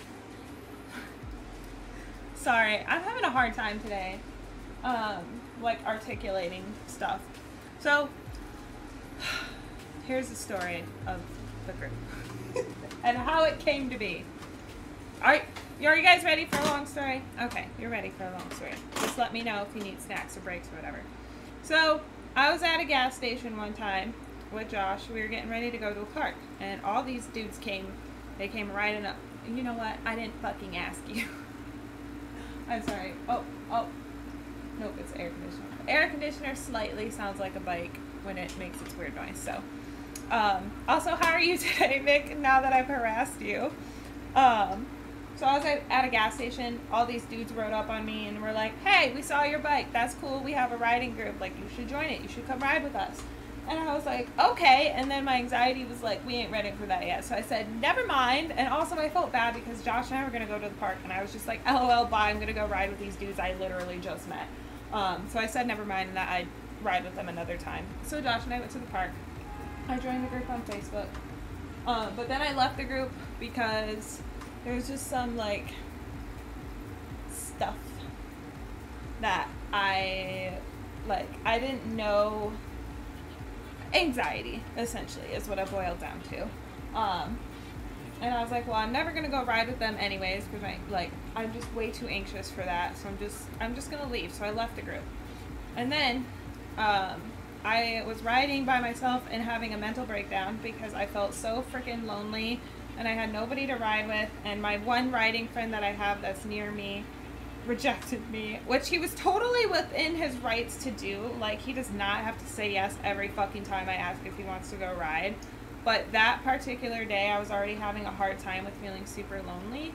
Sorry, I'm having a hard time today, like articulating stuff. So, here's the story of the group and how it came to be. Are you guys ready for a long story? Okay, you're ready for a long story. Just let me know if you need snacks or breaks or whatever. So, I was at a gas station one time with Josh. We were getting ready to go to a park, and all these dudes came. They came riding up. And you know what? I didn't fucking ask you. I'm sorry. Oh. Nope, it's air conditioner. Air conditioner slightly sounds like a bike when it makes its weird noise. So, also, how are you today, Vic? Now that I've harassed you. So I was at a gas station. All these dudes rode up on me and were like, "Hey, we saw your bike. That's cool. We have a riding group. Like, you should join it. You should come ride with us." And I was like, okay. And then my anxiety was like, we ain't ready for that yet. So I said, never mind. And also I felt bad because Josh and I were going to go to the park. And I was just like, LOL, bye. I'm going to go ride with these dudes I literally just met. So I said, never mind, and that I'd ride with them another time. So Josh and I went to the park. I joined the group on Facebook. But then I left the group because there was just some, like, stuff that I didn't know. Anxiety, essentially, is what I boiled down to. And I was like, well, I'm never gonna go ride with them anyways, because I'm just way too anxious for that. So I'm just gonna leave. So I left the group. And then I was riding by myself and having a mental breakdown because I felt so freaking lonely and I had nobody to ride with, and my one riding friend that I have that's near me rejected me, which he was totally within his rights to do. Like, he does not have to say yes every fucking time I ask if he wants to go ride. But that particular day, I was already having a hard time with feeling super lonely.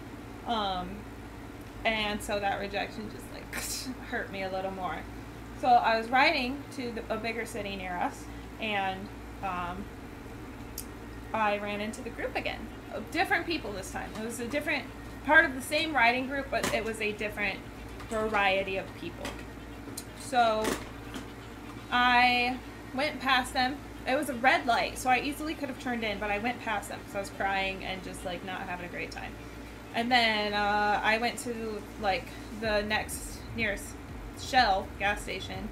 And so that rejection just, like, hurt me a little more. So I was riding to a bigger city near us, and I ran into the group again. Different people this time. It was a different part of the same riding group, but it was a different variety of people. So I went past them. It was a red light, so I easily could have turned in, but I went past them because I was crying and just, like, not having a great time. And then I went to, like, the next nearest Shell gas station,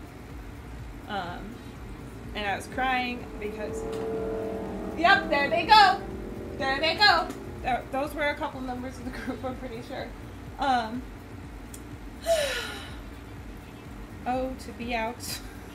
and I was crying because, yep, there they go. There they go. Those were a couple members of the group, I'm pretty sure. Oh, to be out.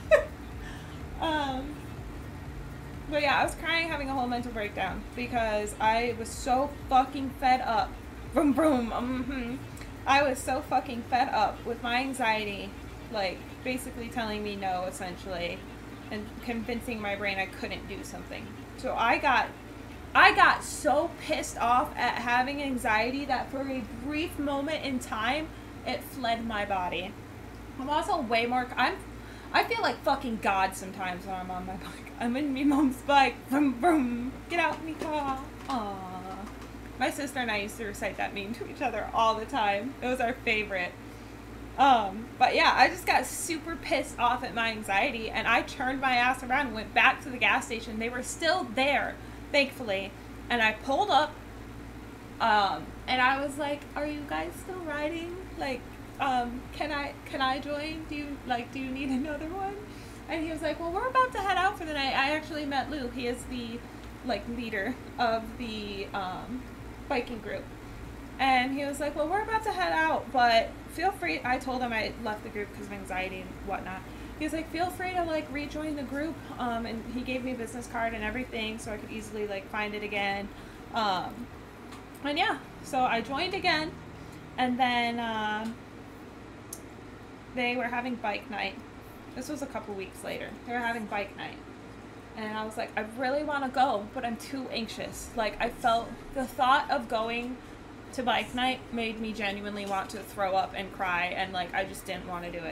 But yeah, I was crying, having a whole mental breakdown because I was so fucking fed up. Vroom, vroom. I was so fucking fed up with my anxiety, like, basically telling me no, essentially, and convincing my brain I couldn't do something. So I got so pissed off at having anxiety that for a brief moment in time, it fled my body. I'm also way more, I feel like fucking God sometimes when I'm on my bike. I'm in me mom's bike. Vroom, vroom. Get out me car. Aww. My sister and I used to recite that meme to each other all the time. It was our favorite. But yeah, I just got super pissed off at my anxiety, and I turned my ass around and went back to the gas station. They were still there, thankfully. And I pulled up, and I was like, "Are you guys still riding? Like, can I join? Do you need another one?" And he was like, "Well, we're about to head out for the night." I actually met Lou. He is the, like, leader of the biking group. And he was like, "Well, we're about to head out, but feel free." I told him I left the group because of anxiety and whatnot. He was like, "Feel free to, like, rejoin the group." And he gave me a business card and everything so I could easily, like, find it again. And yeah, so I joined again. And then they were having bike night. This was a couple weeks later. They were having bike night. And I was like, I really want to go, but I'm too anxious. Like, I felt the thought of going to bike night made me genuinely want to throw up and cry, and, like, I just didn't want to do it.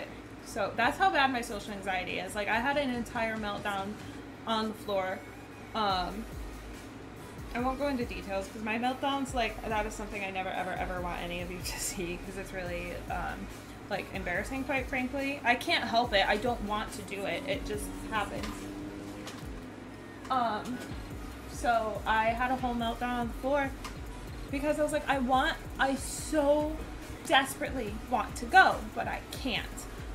So that's how bad my social anxiety is. Like, I had an entire meltdown on the floor. I won't go into details because my meltdowns, like, that is something I never, ever, ever want any of you to see because it's really, like, embarrassing, quite frankly. I can't help it. I don't want to do it. It just happens. So I had a whole meltdown on the floor because I was like, I so desperately want to go, but I can't.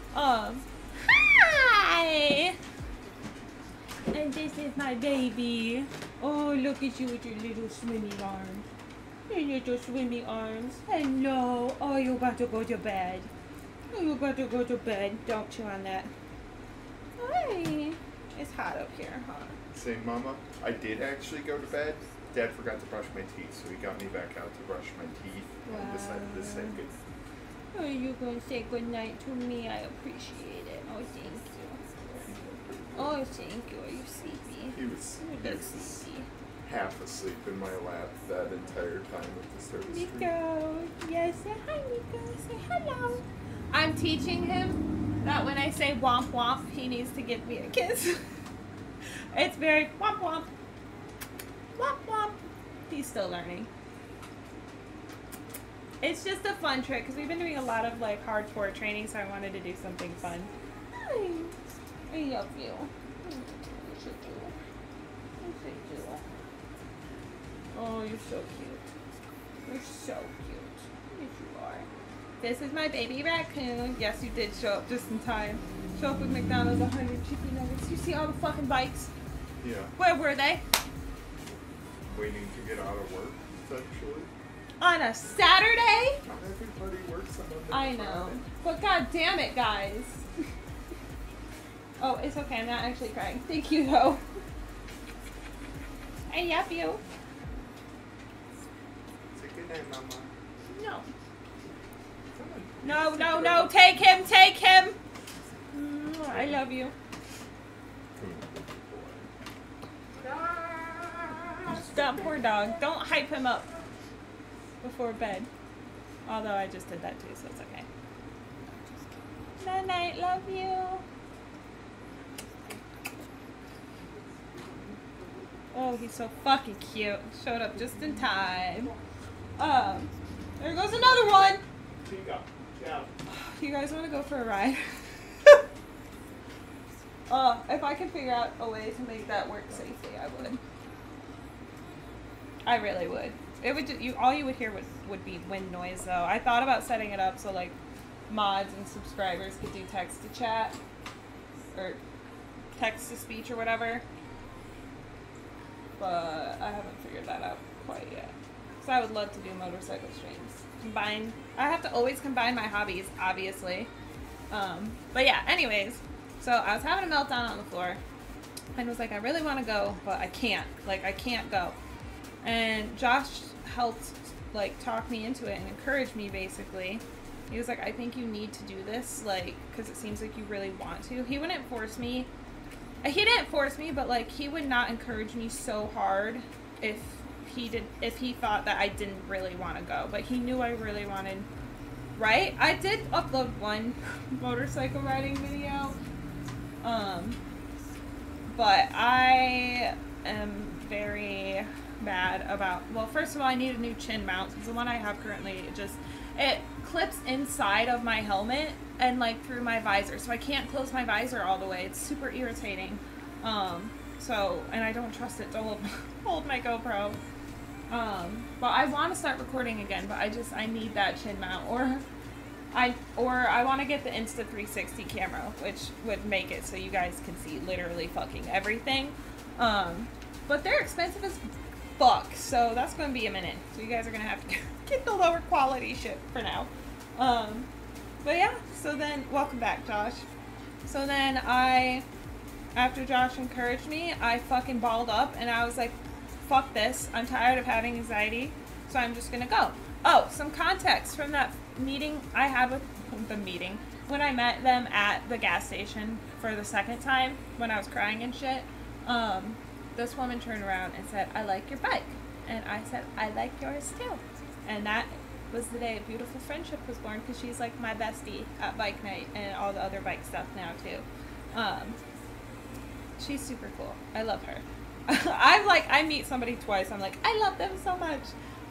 Hi! And this is my baby. Oh, look at you with your little swimmy arms. Your little swimmy arms. Hello. Oh, you're about to go to bed. Oh, you're about to go to bed. Don't chew on that. Hi. It's hot up here, huh? Say, Mama, I did actually go to bed. Dad forgot to brush my teeth, so he got me back out to brush my teeth and decided to say good. Oh, you're going to say good night to me. I appreciate it. Oh, thank you. Oh, thank you. Are you sleepy? He was half asleep in my lap that entire time with the service. Nico. Yes, say hi, Nico. Say hello. I'm teaching him that when I say womp womp, he needs to give me a kiss. It's very womp womp. Womp womp. He's still learning. It's just a fun trick because we've been doing a lot of like hardcore training, so I wanted to do something fun. Hi. I love you. You should do it. You should do it. Oh, you're so cute. You're so cute. Yes, you are. This is my baby raccoon. Yes, you did show up just in time. Show up with McDonald's 100 chicken nuggets. You see all the fucking bikes? Yeah. Where were they? Waiting to get out of work, essentially. On a Saturday? Not everybody works on a I know. But god damn it, guys. Oh, it's okay. I'm not actually crying. Thank you, though. I love you. Say good night, Mama. No. No, no, no. Take him. Take him. I love you. That poor dog. Don't hype him up before bed. Although I just did that too, so it's okay. Good night. Love you. Oh, he's so fucking cute. Showed up just in time. There goes another one. Yeah. You guys want to go for a ride? If I could figure out a way to make that work safely, I would. I really would. It would. All you would hear would be wind noise, though. I thought about setting it up so like mods and subscribers could do text to chat or text to speech or whatever. But I haven't figured that out quite yet. So I would love to do motorcycle streams. I have to always combine my hobbies, obviously. But yeah, anyways. So I was having a meltdown on the floor. And was like, I really want to go, but I can't. Like, I can't go. And Josh helped, like, talk me into it and encourage me, basically. He was like, I think you need to do this, like, because it seems like you really want to. He wouldn't force me. He didn't force me, but like he would not encourage me so hard if he thought that I didn't really want to go. But he knew I really wanted. Right? I did upload one motorcycle riding video. But I am very bad about. Well, first of all, I need a new chin mount because the one I have currently it clips inside of my helmet and like through my visor, so I can't close my visor all the way. It's super irritating. And I don't trust it to hold my GoPro. But I want to start recording again, but I need that chin mount, or I want to get the Insta360 camera, which would make it so you guys can see literally fucking everything. But they're expensive as fuck, so that's going to be a minute. So you guys are going to have to get the lower quality shit for now. But yeah, so then, welcome back, Josh. So then after Josh encouraged me, I fucking balled up and I was like, fuck this. I'm tired of having anxiety, so I'm just gonna go. Oh, some context from that meeting I had with when I met them at the gas station for the second time when I was crying and shit. This woman turned around and said, I like your bike. And I said, I like yours too. And that was the day a beautiful friendship was born, because she's like my bestie at bike night and all the other bike stuff now too. She's super cool. I love her. I meet somebody twice, I'm like, I love them so much.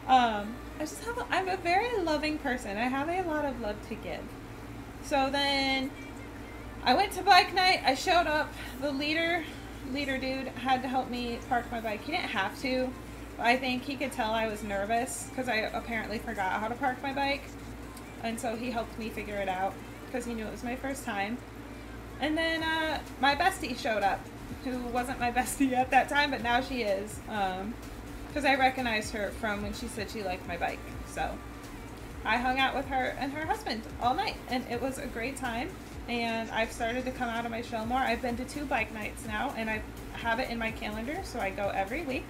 I'm a very loving person. I have a lot of love to give. So then I went to bike night. I showed up. The leader dude had to help me park my bike. He didn't have to. I think he could tell I was nervous because I apparently forgot how to park my bike. And so he helped me figure it out because he knew it was my first time. And then my bestie showed up, who wasn't my bestie at that time, but now she is. Because I recognized her from when she said she liked my bike. So I hung out with her and her husband all night, and it was a great time. And I've started to come out of my shell more. I've been to 2 bike nights now, and I have it in my calendar, so I go every week.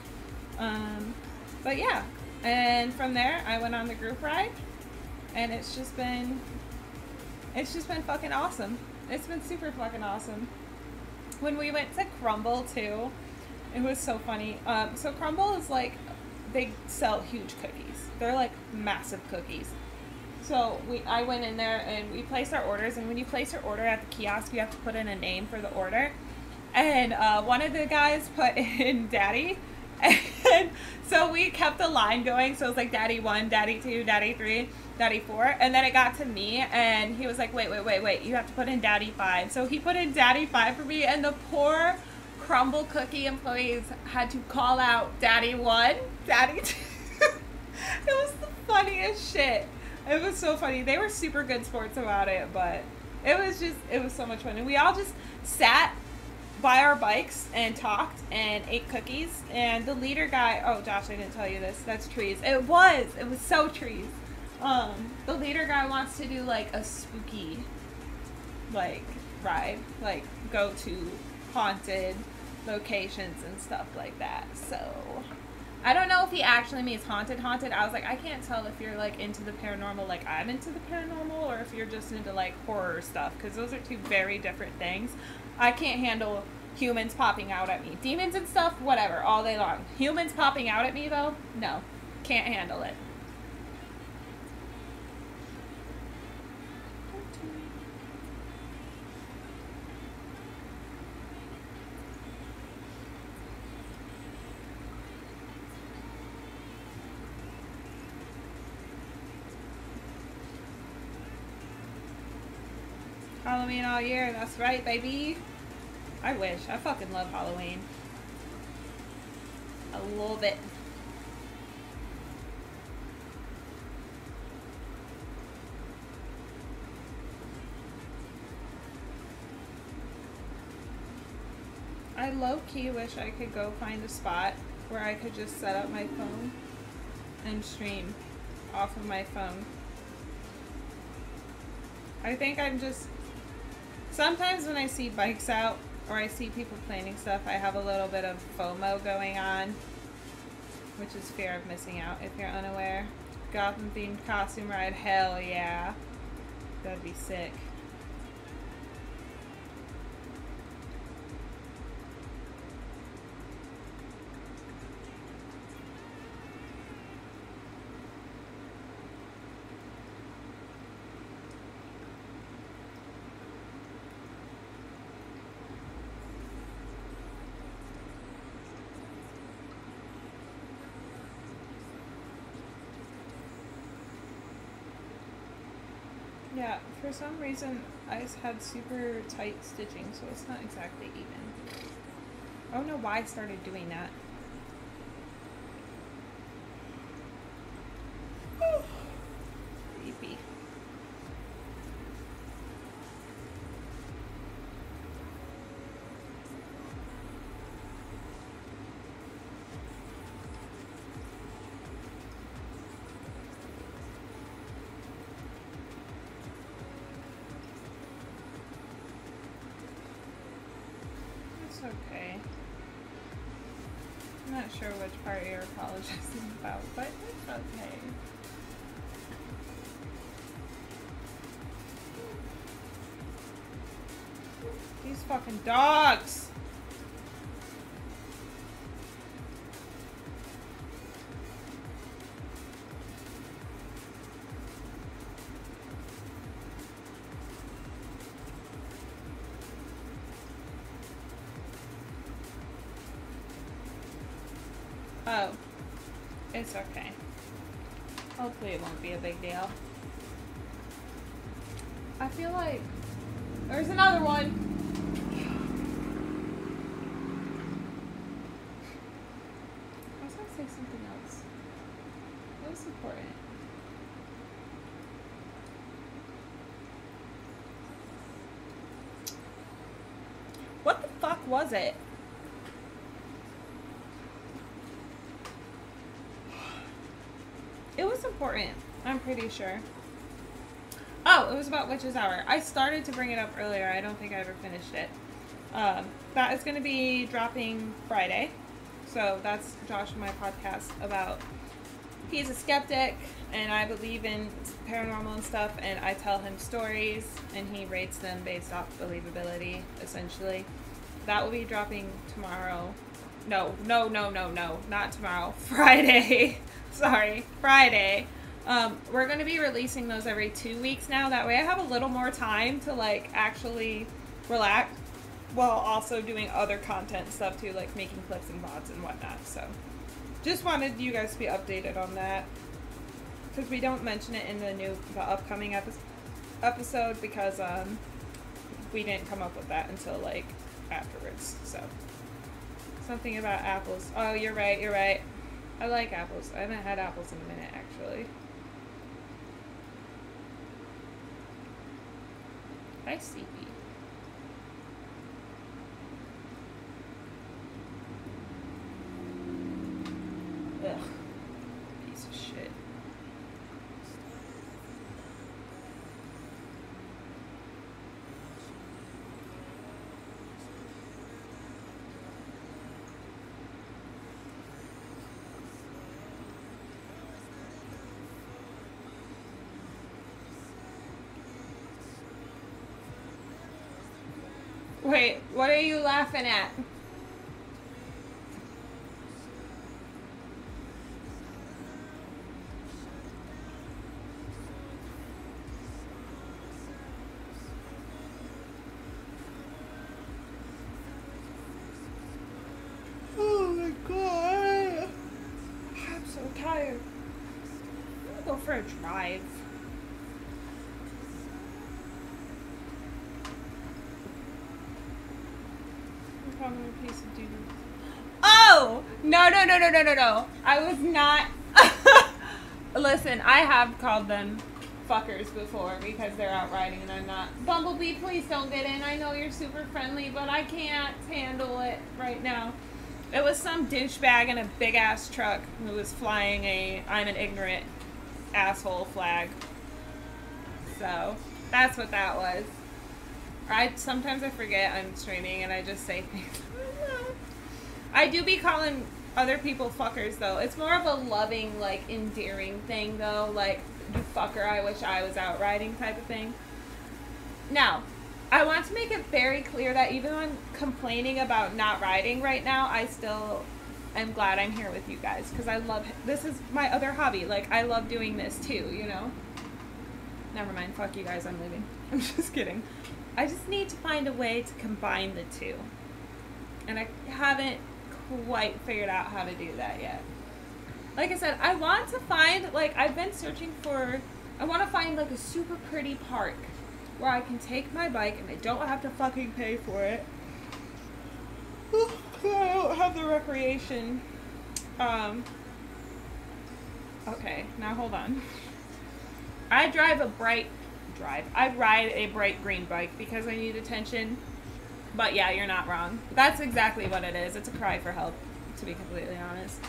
But yeah, and from there I went on the group ride, and it's just been fucking awesome. It's been super fucking awesome. When we went to Crumble too, it was so funny. So Crumble is like, they sell huge cookies. They're like massive cookies. So I went in there and we placed our orders, and when you place your order at the kiosk, you have to put in a name for the order. And one of the guys put in Daddy. And so we kept the line going. So it was like Daddy 1, Daddy 2, Daddy 3, Daddy 4. And then it got to me, and he was like, wait. You have to put in Daddy 5. So he put in Daddy 5 for me, and the poor Crumble Cookie employees had to call out Daddy 1, Daddy 2. It was the funniest shit. It was so funny. They were super good sports about it, but it was so much fun. And we all just sat by our bikes and talked and ate cookies. And the leader guy, oh Josh, I didn't tell you this, that's Trees. It was so Trees. The leader guy wants to do like a spooky like ride, like go to haunted locations and stuff like that. So I don't know if he actually means haunted. I was like, I can't tell if you're like into the paranormal like I'm into the paranormal, or if you're just into like horror stuff, because those are 2 very different things. I can't handle humans popping out at me. Demons and stuff, whatever, all day long. Humans popping out at me though, no, can't handle it. Halloween all year, that's right, baby. I wish. I fucking love Halloween. I love it. I low-key wish I could go find a spot where I could just set up my phone and stream off of my phone. I think I'm just... Sometimes when I see bikes out, or I see people planning stuff, I have a little bit of FOMO going on, which is fear of missing out, if you're unaware. Gotham themed costume ride, hell yeah. That'd be sick. Yeah, for some reason I had super tight stitching, so it's not exactly even. I don't know why I started doing that. Creepy. Okay. I'm not sure which part you're apologizing about, but it's okay. These fucking dogs! Oh. It's okay. Hopefully it won't be a big deal. I feel like there's another one. I was gonna say something else. It was important. What the fuck was it? It was important. I'm pretty sure. Oh, it was about Witch's Hour. I started to bring it up earlier. I don't think I ever finished it. That is going to be dropping Friday. So that's Josh and my podcast about, he's a skeptic and I believe in paranormal and stuff, and I tell him stories and he rates them based off believability, essentially. That will be dropping tomorrow. No, not tomorrow. Friday. Sorry, Friday. We're going to be releasing those every 2 weeks now. That way I have a little more time to like actually relax while also doing other content stuff too, like making clips and VODs and whatnot. So just wanted you guys to be updated on that, because we don't mention it in the upcoming episode because we didn't come up with that until like afterwards. So something about apples. Oh, you're right. I like apples. I haven't had apples in a minute, actually. Hi, CP. Ugh. Piece of shit. Wait, what are you laughing at? Oh my god. I'm so tired. I'm gonna go for a drive. A piece of doodle. Oh! No. I was not. Listen, I have called them fuckers before because they're out riding and I'm not. Bumblebee, please don't get in. I know you're super friendly, but I can't handle it right now. It was some douchebag in a big ass truck who was flying a "I'm an ignorant asshole" flag. So that's what that was. Sometimes I forget I'm streaming and I just say things. I do be calling other people fuckers though. It's more of a loving, like, endearing thing though. Like, you fucker, I wish I was out riding type of thing. Now, I want to make it very clear that even though I'm complaining about not riding right now, I still am glad I'm here with you guys. Because I love, this is my other hobby. Like, I love doing this too, you know? Never mind, fuck you guys, I'm leaving. I'm just kidding. I just need to find a way to combine the two. And I haven't quite figured out how to do that yet. Like I said, I want to find, like, I've been searching for, I want to find, like, a super pretty park where I can take my bike and I don't have to fucking pay for it. I don't have the recreation. Okay, now hold on. I ride a bright green bike because I need attention. But yeah, you're not wrong. That's exactly what it is. It's a cry for help, to be completely honest.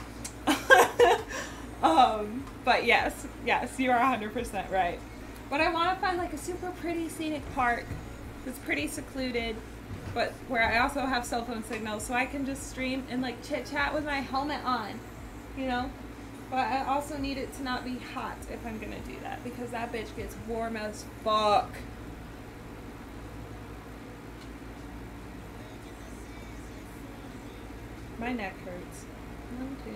But yes, you are 100% right. But I want to find like a super pretty scenic park that's pretty secluded, but where I also have cell phone signal so I can just stream and like chit chat with my helmet on, you know? But I also need it to not be hot if I'm gonna do that, because that bitch gets warm as fuck. My neck hurts. 1, 2.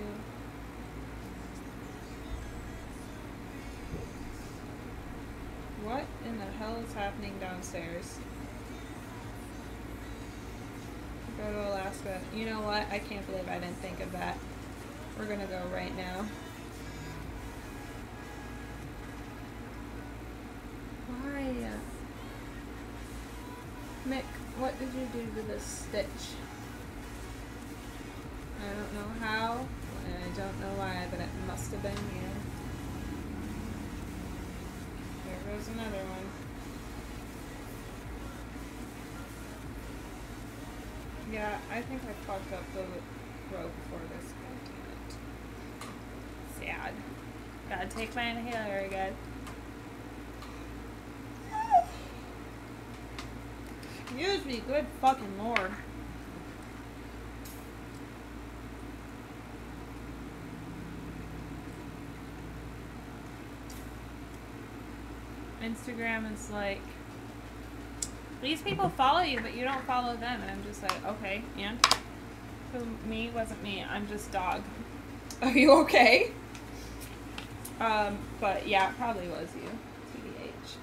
What in the hell is happening downstairs? Go to Alaska. You know what? I can't believe I didn't think of that. We're gonna go right now. Why? Mick, what did you do to this stitch? I don't know how, and I don't know why, but it must have been you. There goes another one. Yeah, I think I fucked up the rope for this. God damn it. Sad. Gotta take my inhaler again. Excuse me, good fucking lord. Instagram is like, these people follow you, but you don't follow them. And I'm just like, okay, and? Who, me? Wasn't me. I'm just dog. Are you okay? But yeah, it probably was you. TBH.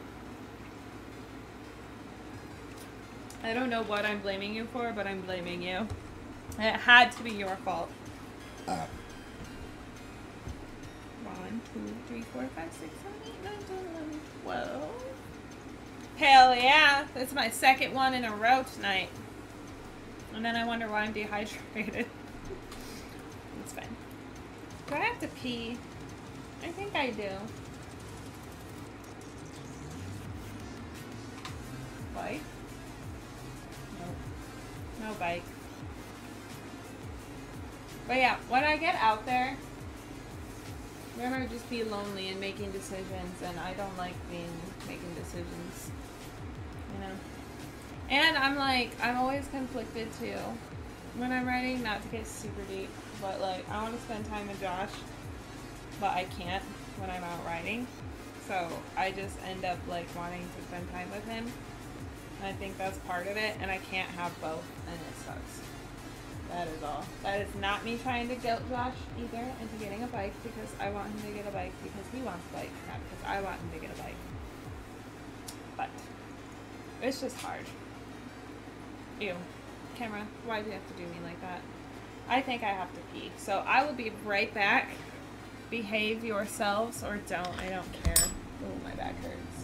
I don't know what I'm blaming you for, but I'm blaming you. It had to be your fault. 1, 2, 3, 4, 5, 6, 7, 8, 9, 10, 11, 12. Hell yeah! That's my second one in a row tonight. And then I wonder why I'm dehydrated. It's fine. Do I have to pee? I think I do. Bike? Nope. No bike. But yeah, when I get out there, I'm gonna just be lonely and making decisions, and I don't like making decisions. You know? And I'm like, I'm always conflicted too. When I'm writing, not to get super deep, but like, I want to spend time with Josh, but I can't when I'm out writing. So I just end up like wanting to spend time with him. And I think that's part of it, and I can't have both, and it sucks. That is all. That is not me trying to guilt Josh either into getting a bike, because I want him to get a bike because he wants a bike, not because I want him to get a bike. But it's just hard. Ew. Camera, why do you have to do me like that? I think I have to pee. So I will be right back. Behave yourselves or don't. I don't care. Oh, my back hurts.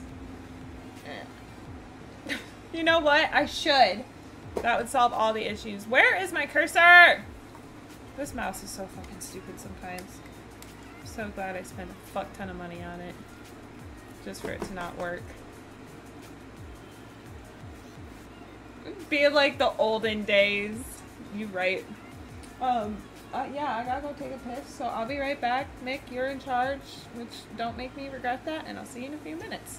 You know what? I should. That would solve all the issues. Where is my cursor? This mouse is so fucking stupid sometimes. I'm so glad I spent a fuck ton of money on it. Just for it to not work. Be like the olden days. You right. Yeah, I gotta go take a piss, so I'll be right back. Mick, you're in charge, which don't make me regret that, and I'll see you in a few minutes.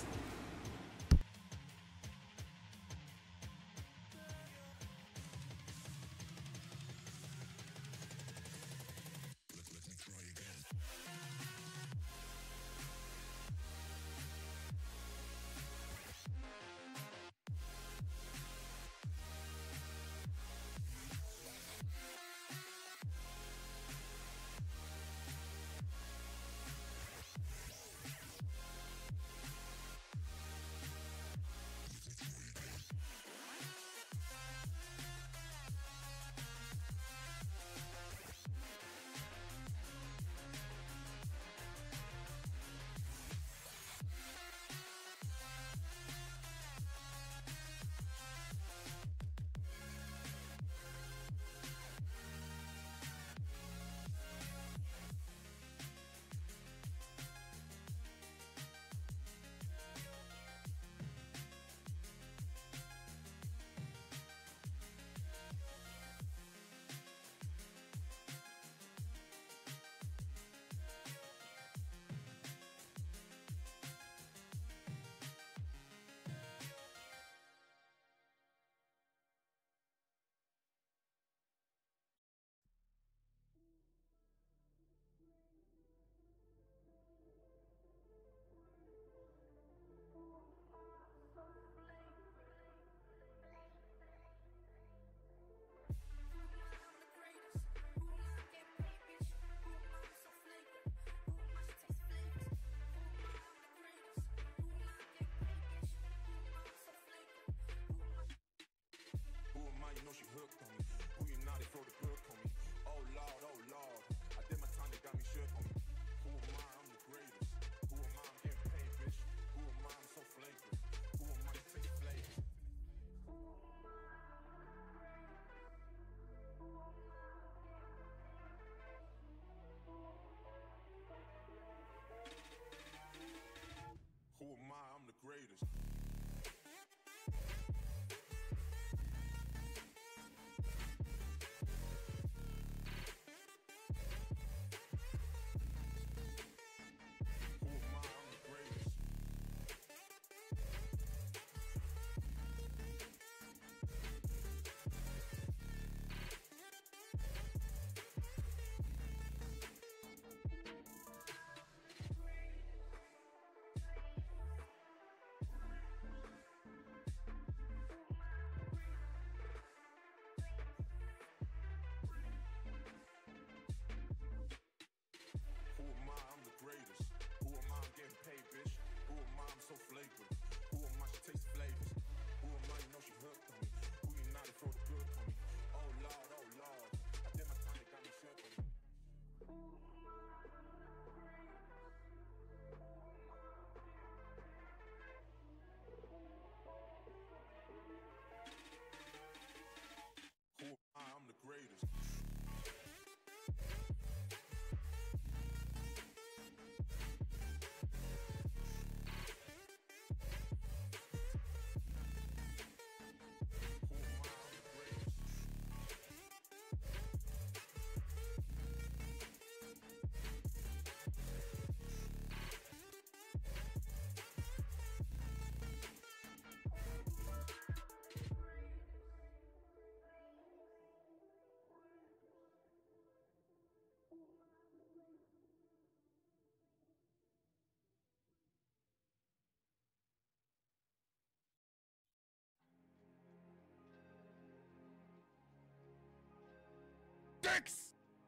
dicks!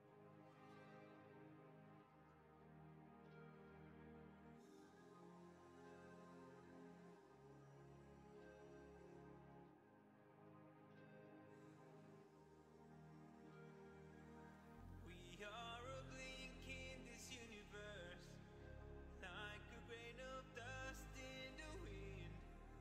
We are a blink in this universe, like a grain of dust in the wind.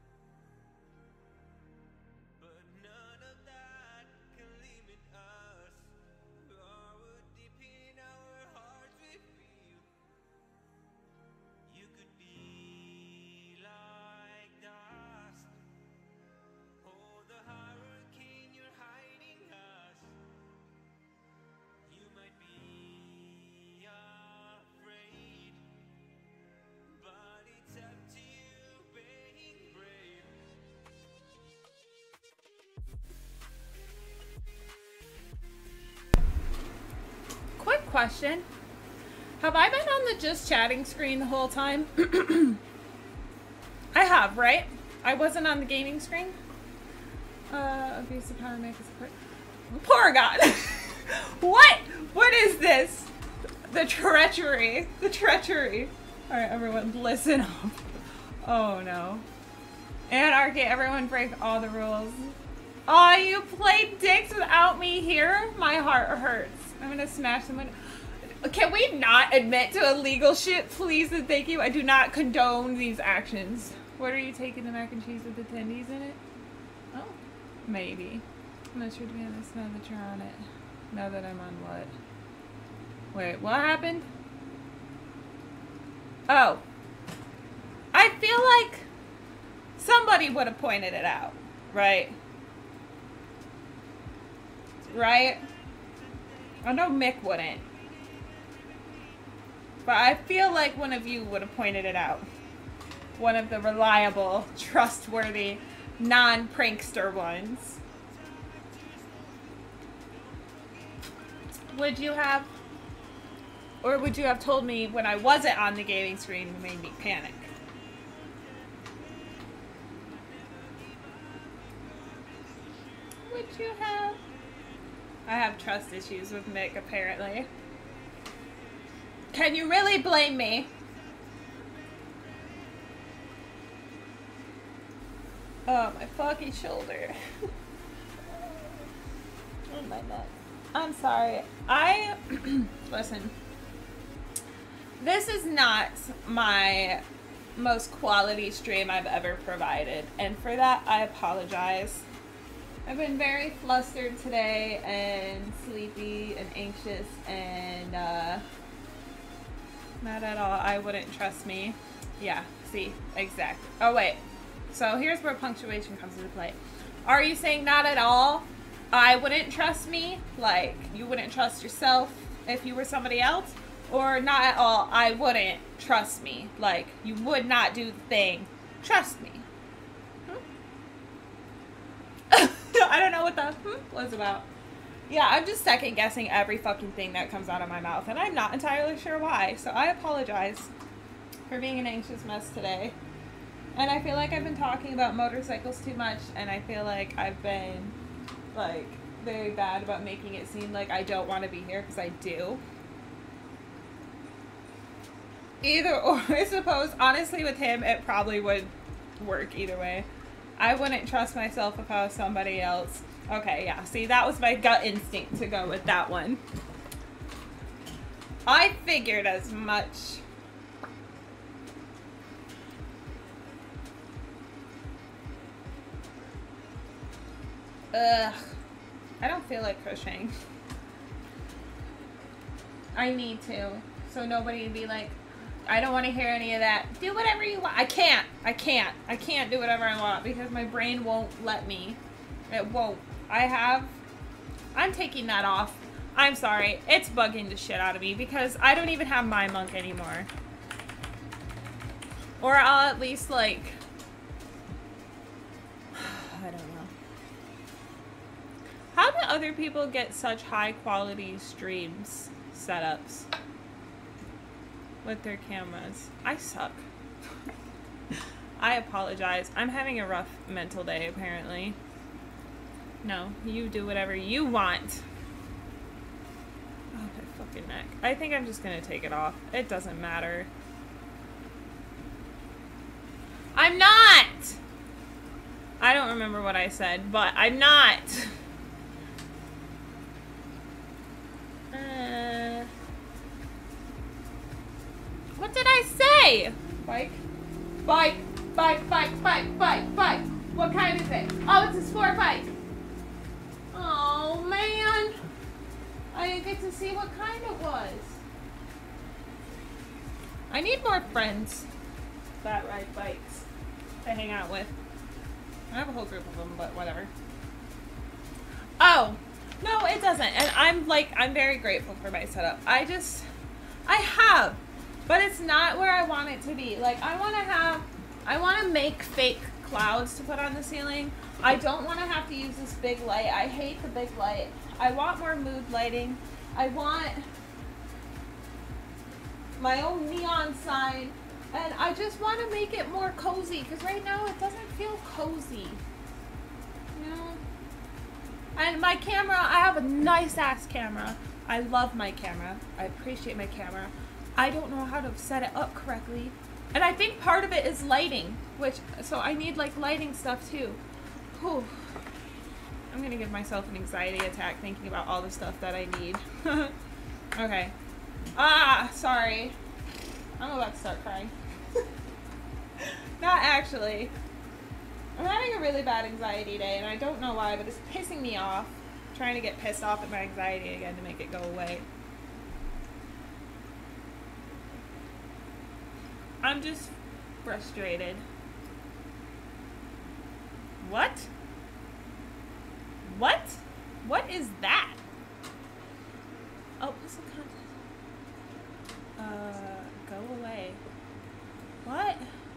But none of that can limit us. We are deep in our hearts we feel. You could be like dust. Oh, the hurricane, you're hiding us. You might be afraid, but it's up to you being brave. Quick question. Have I been on the just chatting screen the whole time? I have, right? I wasn't on the gaming screen? Abuse of power makes it poor God. What? What is this? The treachery. The treachery. Alright, everyone, listen up. Oh no. Anarchy, everyone break all the rules. Oh, you played dicks without me here? My heart hurts. I'm gonna smash someone. Can we not admit to illegal shit, please and thank you? I do not condone these actions. What are you taking, the mac and cheese with the tendies in it? Oh, maybe. I'm not sure to be honest now that you're on it. Now that I'm on what? Wait, what happened? Oh. I feel like somebody would have pointed it out, right? Right? I know Mick wouldn't. But I feel like one of you would have pointed it out. One of the reliable, trustworthy, non-prankster ones. Would you have? Or would you have told me when I wasn't on the gaming screen and made me panic? Would you have? I have trust issues with Mick, apparently. Can you really blame me? Oh, my fucking shoulder. Oh, my neck. I'm sorry. Listen. This is not my most quality stream I've ever provided. And for that, I apologize. I've been very flustered today and sleepy and anxious and, not at all. I wouldn't trust me. Yeah, see, exactly. Oh, wait. So here's where punctuation comes into play. Are you saying not at all? I wouldn't trust me? Like, you wouldn't trust yourself if you were somebody else? Or not at all, I wouldn't trust me? Like, you would not do the thing. Trust me. I don't know what the was about. Yeah, I'm just second guessing every fucking thing that comes out of my mouth, and I'm not entirely sure why. So I apologize for being an anxious mess today. And I feel like I've been talking about motorcycles too much, and I feel like I've been, like, very bad about making it seem like I don't want to be here, because I do. Either or, I suppose. Honestly, with him, it probably would work either way. I wouldn't trust myself if I was somebody else. Okay, yeah. See, that was my gut instinct to go with that one. I figured as much. Ugh. I don't feel like crocheting. I need to. So nobody would be like, I don't want to hear any of that. Do whatever you want. I can't do whatever I want because my brain won't let me. It won't. I'm taking that off. I'm sorry. It's bugging the shit out of me because I don't even have my monk anymore. Or I'll at least, like, I don't know. How do other people get such high quality streams setups with their cameras? I suck. I apologize. I'm having a rough mental day, apparently. No, you do whatever you want. fucking neck. I think I'm just gonna take it off. It doesn't matter. I'm not! I don't remember what I said, but I'm not. What did I say? Bike? Bike. Bike, bike, bike, bike, bike. What kind is it? Oh, it's a sport bike. Oh, man. I didn't get to see what kind it was. I need more friends that ride bikes to hang out with. I have a whole group of them, but whatever. Oh, no, it doesn't. And I'm very grateful for my setup. I have, but it's not where I want it to be. Like, I want to make fake clouds to put on the ceiling. I don't want to have to use this big light. I hate the big light. I want more mood lighting. I want my own neon sign. And I just want to make it more cozy, because right now it doesn't feel cozy. You know? And my camera, I have a nice ass camera. I love my camera. I appreciate my camera. I don't know how to set it up correctly. And I think part of it is lighting, so I need like lighting stuff too. Whew. I'm gonna give myself an anxiety attack thinking about all the stuff that I need. Okay. Ah, sorry. I'm about to start crying. Not actually. I'm having a really bad anxiety day, and I don't know why, but it's pissing me off. I'm trying to get pissed off at my anxiety again to make it go away. I'm just frustrated. What? What? What is that? Oh, what's the content? Go away. What?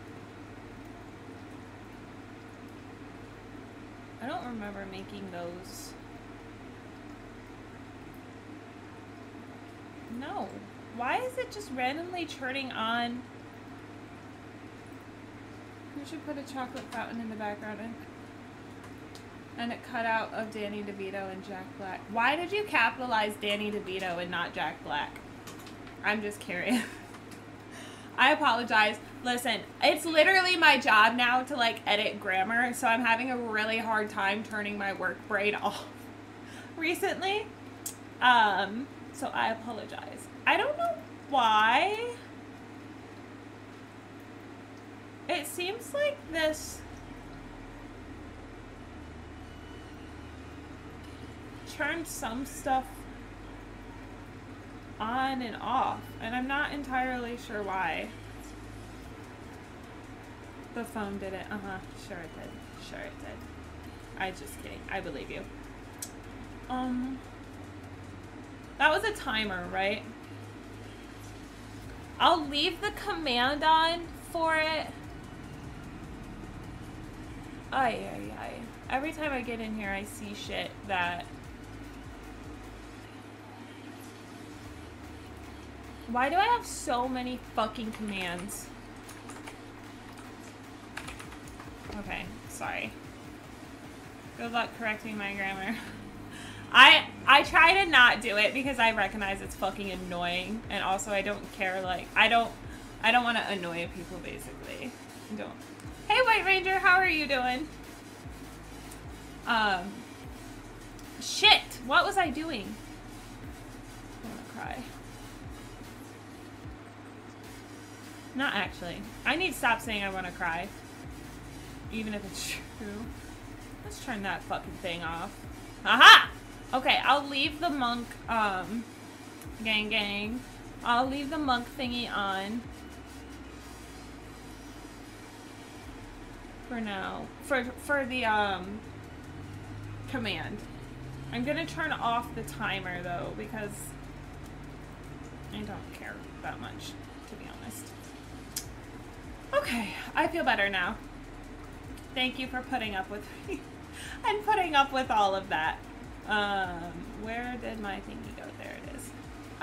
I don't remember making those. No. Why is it just randomly turning on? We should put a chocolate fountain in the background and a cutout of Danny DeVito and Jack Black. Why did you capitalize Danny DeVito and not Jack Black? I'm just curious. I apologize. Listen, it's literally my job now to like edit grammar, so I'm having a really hard time turning my work brain off recently. So I apologize. I don't know why. It seems like this turned some stuff on and off, and I'm not entirely sure why. The phone did it. Sure it did. Sure it did. I just kidding. I believe you. That was a timer, right? I'll leave the command on for it. Ay. Every time I get in here, I see shit that... Why do I have so many fucking commands? Okay, sorry. Good luck correcting my grammar. I try to not do it because I recognize it's fucking annoying, and also I don't care, like, I don't want to annoy people, basically. I don't. Hey, White Ranger, how are you doing? Shit, what was I doing? I'm gonna cry. Not actually. I need to stop saying I want to cry. Even if it's true. Let's turn that fucking thing off. Aha! Okay, I'll leave the monk, gang. I'll leave the monk thingy on. For now. For the, command. I'm gonna turn off the timer, though, because I don't care that much, to be honest. Okay, I feel better now. Thank you for putting up with me and putting up with all of that. Where did my thingy go? There it is.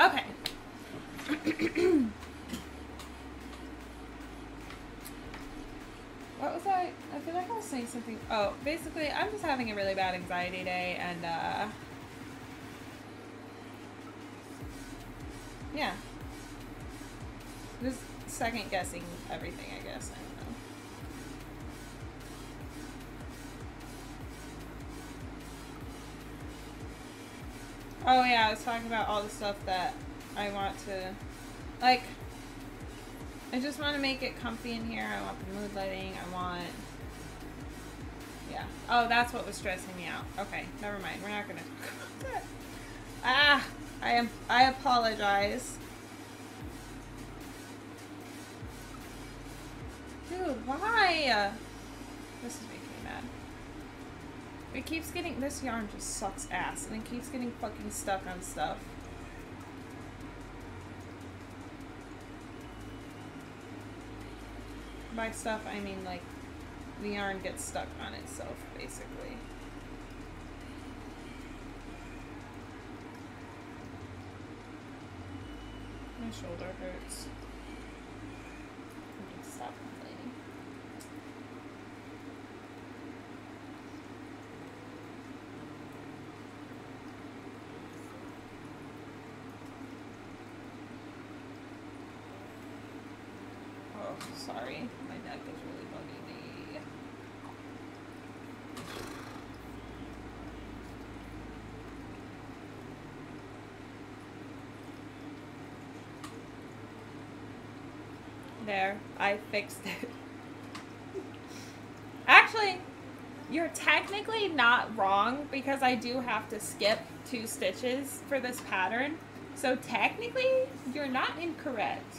Okay. What was I feel like I was saying something. Oh, basically, I'm just having a really bad anxiety day, and Just second guessing everything, I guess. I don't know. Oh yeah, I was talking about all the stuff that I want to, like, I just want to make it comfy in here. I want the mood lighting. I want, yeah. Oh, that's what was stressing me out. Okay, never mind. We're not gonna talk about that. Ah, I apologize. Dude, why? This is making me mad. It keeps getting, this yarn just sucks ass, and it keeps getting fucking stuck on stuff. By stuff, I mean, like, the yarn gets stuck on itself, basically. My shoulder hurts. I need to stop complaining. Oh, sorry. My neck is really bugging me. There, I fixed it. Actually, you're technically not wrong because I do have to skip 2 stitches for this pattern. So technically, you're not incorrect.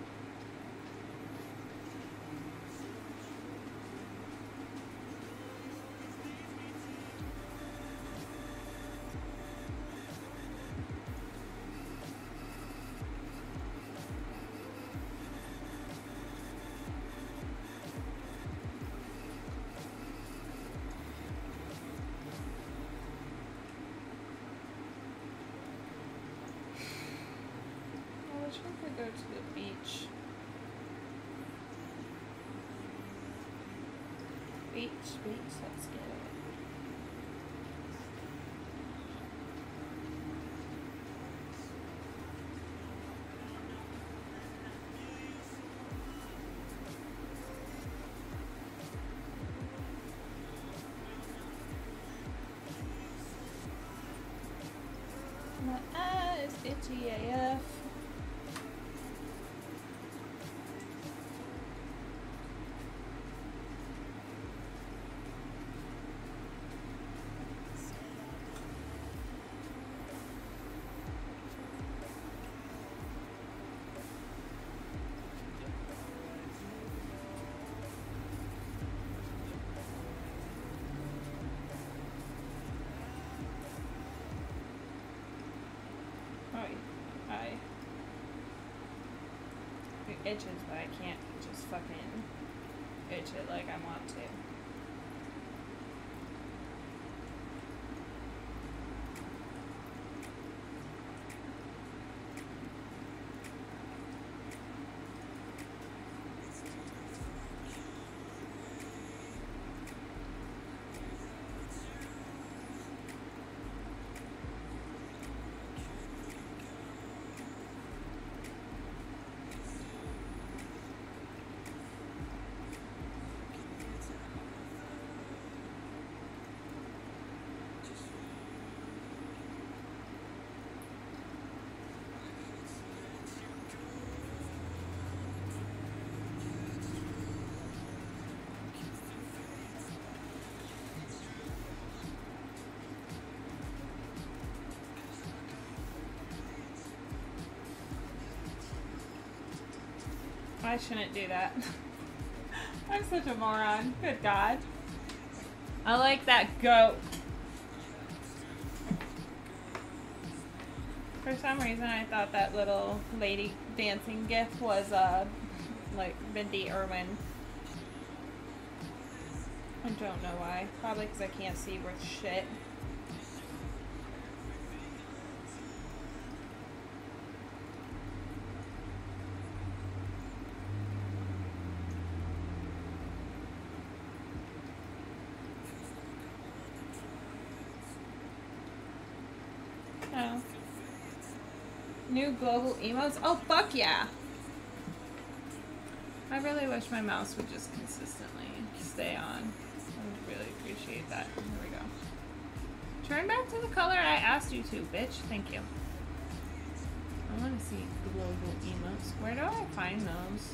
I wish we could go to the beach. Beach, let's get it. My eyes itchy AF. It itches, but I can't just fucking itch it like I want to. I shouldn't do that. I'm such a moron. Good God. I like that goat. For some reason, I thought that little lady dancing gif was, like, Mindy Irwin. I don't know why. Probably because I can't see worth shit. Oh. New global emotes? Oh, fuck yeah. I really wish my mouse would just consistently stay on. I would really appreciate that. Here we go. Turn back to the color I asked you to, bitch. Thank you. I want to see global emotes. Where do I find those?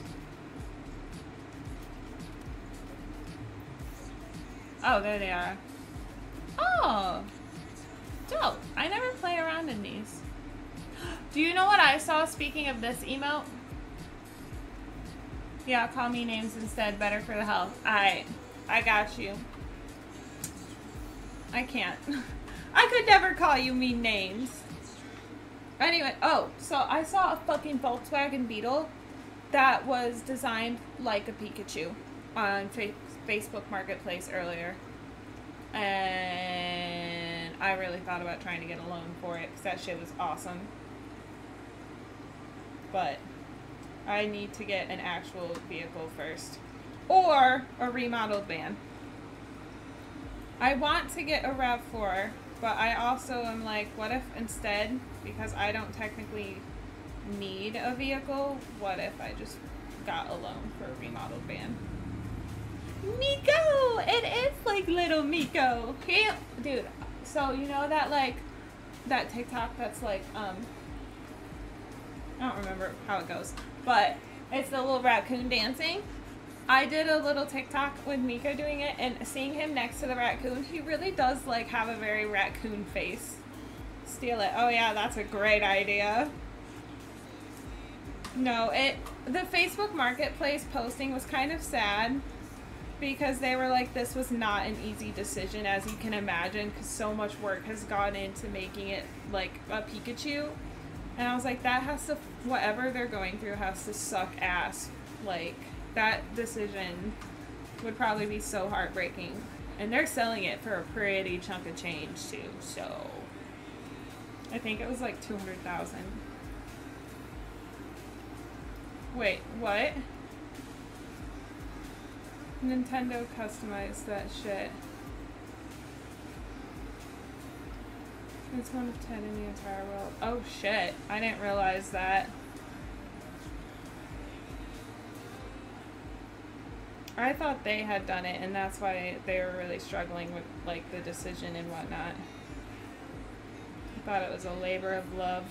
Oh, there they are. Oh! Dope. I never play around in these. Do you know what I saw speaking of this emote? Yeah, call me names instead. Better for the health. I got you. I can't. I could never call you mean names. Anyway, oh, so I saw a fucking Volkswagen Beetle that was designed like a Pikachu on Facebook Marketplace earlier. And I really thought about trying to get a loan for it because that shit was awesome. But I need to get an actual vehicle first. Or a remodeled van. I want to get a RAV4, but I also am like, what if instead, because I don't technically need a vehicle, what if I just got a loan for a remodeled van? Miko! It is like little Miko. He, dude, so you know that like, that TikTok that's like, I don't remember how it goes, but it's the little raccoon dancing. I did a little TikTok with Miko doing it, and seeing him next to the raccoon, he really does like have a very raccoon face. Steal it. Oh yeah, that's a great idea. No, the Facebook Marketplace posting was kind of sad because they were like, this was not an easy decision, as you can imagine, because so much work has gone into making it like a Pikachu. And I was like, that has to, whatever they're going through has to suck ass. Like, that decision would probably be so heartbreaking. And they're selling it for a pretty chunk of change too, so I think it was like 200,000. Wait, what? Nintendo customized that shit. It's 1 of 10 in the entire world. Oh shit, I didn't realize that. I thought they had done it, and that's why they were really struggling with like the decision and whatnot. I thought it was a labor of love.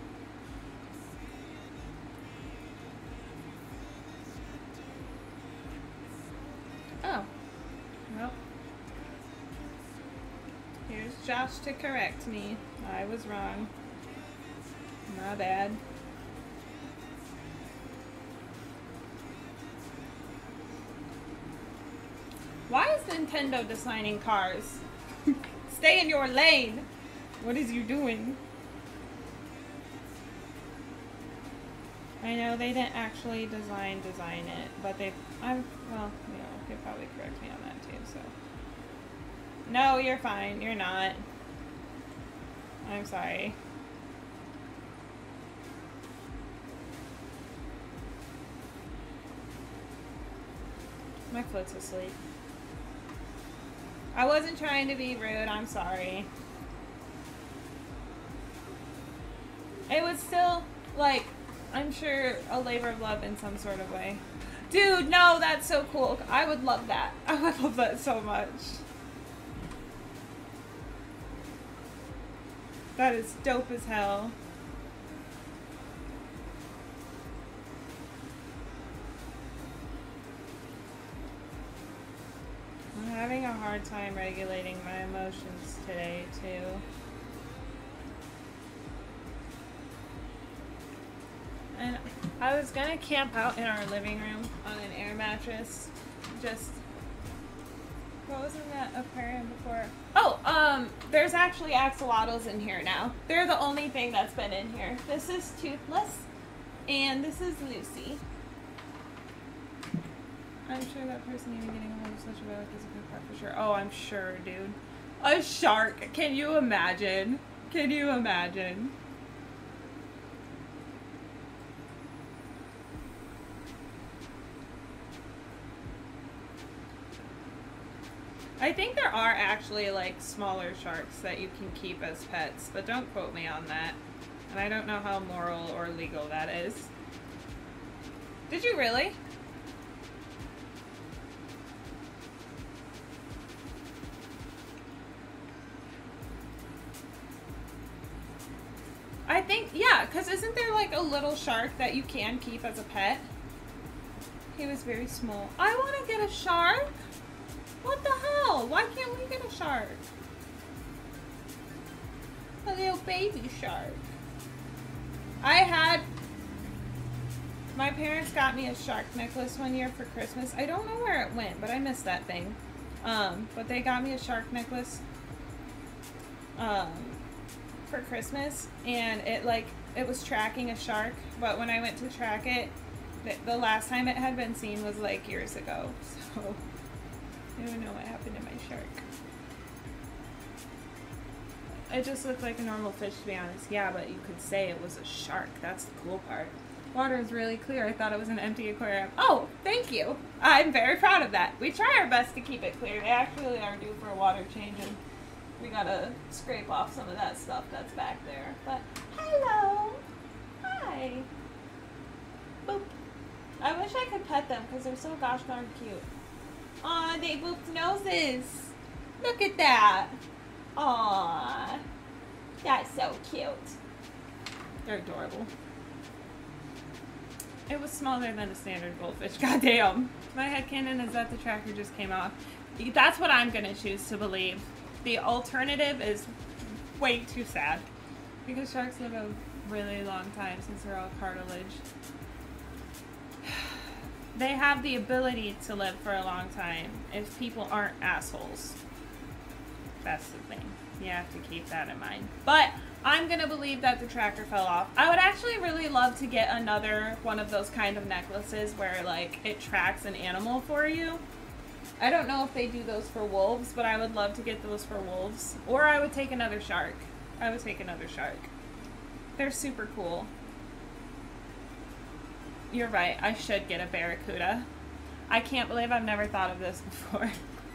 Oh. Well. Here's Josh to correct me. I was wrong. My bad. Why is Nintendo designing cars? Stay in your lane. What is you doing? I know they didn't actually design it, but well, you know, they probably correct me on that too, so. No, you're fine. You're not. I'm sorry. My foot's asleep. I wasn't trying to be rude. I'm sorry. It was still, like, I'm sure a labor of love in some sort of way. Dude, no, that's so cool. I would love that. I would love that so much. That is dope as hell. I'm having a hard time regulating my emotions today, too. And I was gonna camp out in our living room on an air mattress. Just, what was in that aquarium before? Oh, there's actually axolotls in here now. They're the only thing that's been in here. This is Toothless, and this is Lucy. I'm sure that person even getting a hold of such a relic is a good part for sure. Oh, I'm sure, dude. A shark. Can you imagine? Can you imagine? I think there are actually like smaller sharks that you can keep as pets, but don't quote me on that. And I don't know how moral or legal that is. Did you really? think, yeah, because isn't there like a little shark that you can keep as a pet? He was very small. I want to get a shark. What the hell? Why can't we get a shark? A little baby shark. My parents got me a shark necklace one year for Christmas. I don't know where it went, but I missed that thing. But they got me a shark necklace for Christmas, and it was tracking a shark, but when I went to track it, the last time it had been seen was like years ago, so I don't know what happened to my shark. It just looked like a normal fish, to be honest. Yeah, but you could say it was a shark. That's the cool part. Water is really clear. I thought it was an empty aquarium. Oh, thank you. I'm very proud of that. We try our best to keep it clear. They actually are due for a water change, and we gotta scrape off some of that stuff that's back there. But, hello. Hi. Boop. I wish I could pet them because they're so gosh darn cute. Aw, they booped noses. Look at that. Aw. That's so cute. They're adorable. It was smaller than a standard goldfish. Goddamn. My headcanon is that the tracker just came off. That's what I'm going to choose to believe. The alternative is way too sad. Because sharks live a really long time since they're all cartilage. They have the ability to live for a long time if people aren't assholes. That's the thing. You have to keep that in mind. But I'm gonna believe that the tracker fell off. I would actually really love to get another one of those kind of necklaces where like it tracks an animal for you. I don't know if they do those for wolves, but I would love to get those for wolves. Or I would take another shark. I would take another shark. They're super cool. You're right, I should get a barracuda. I can't believe I've never thought of this before.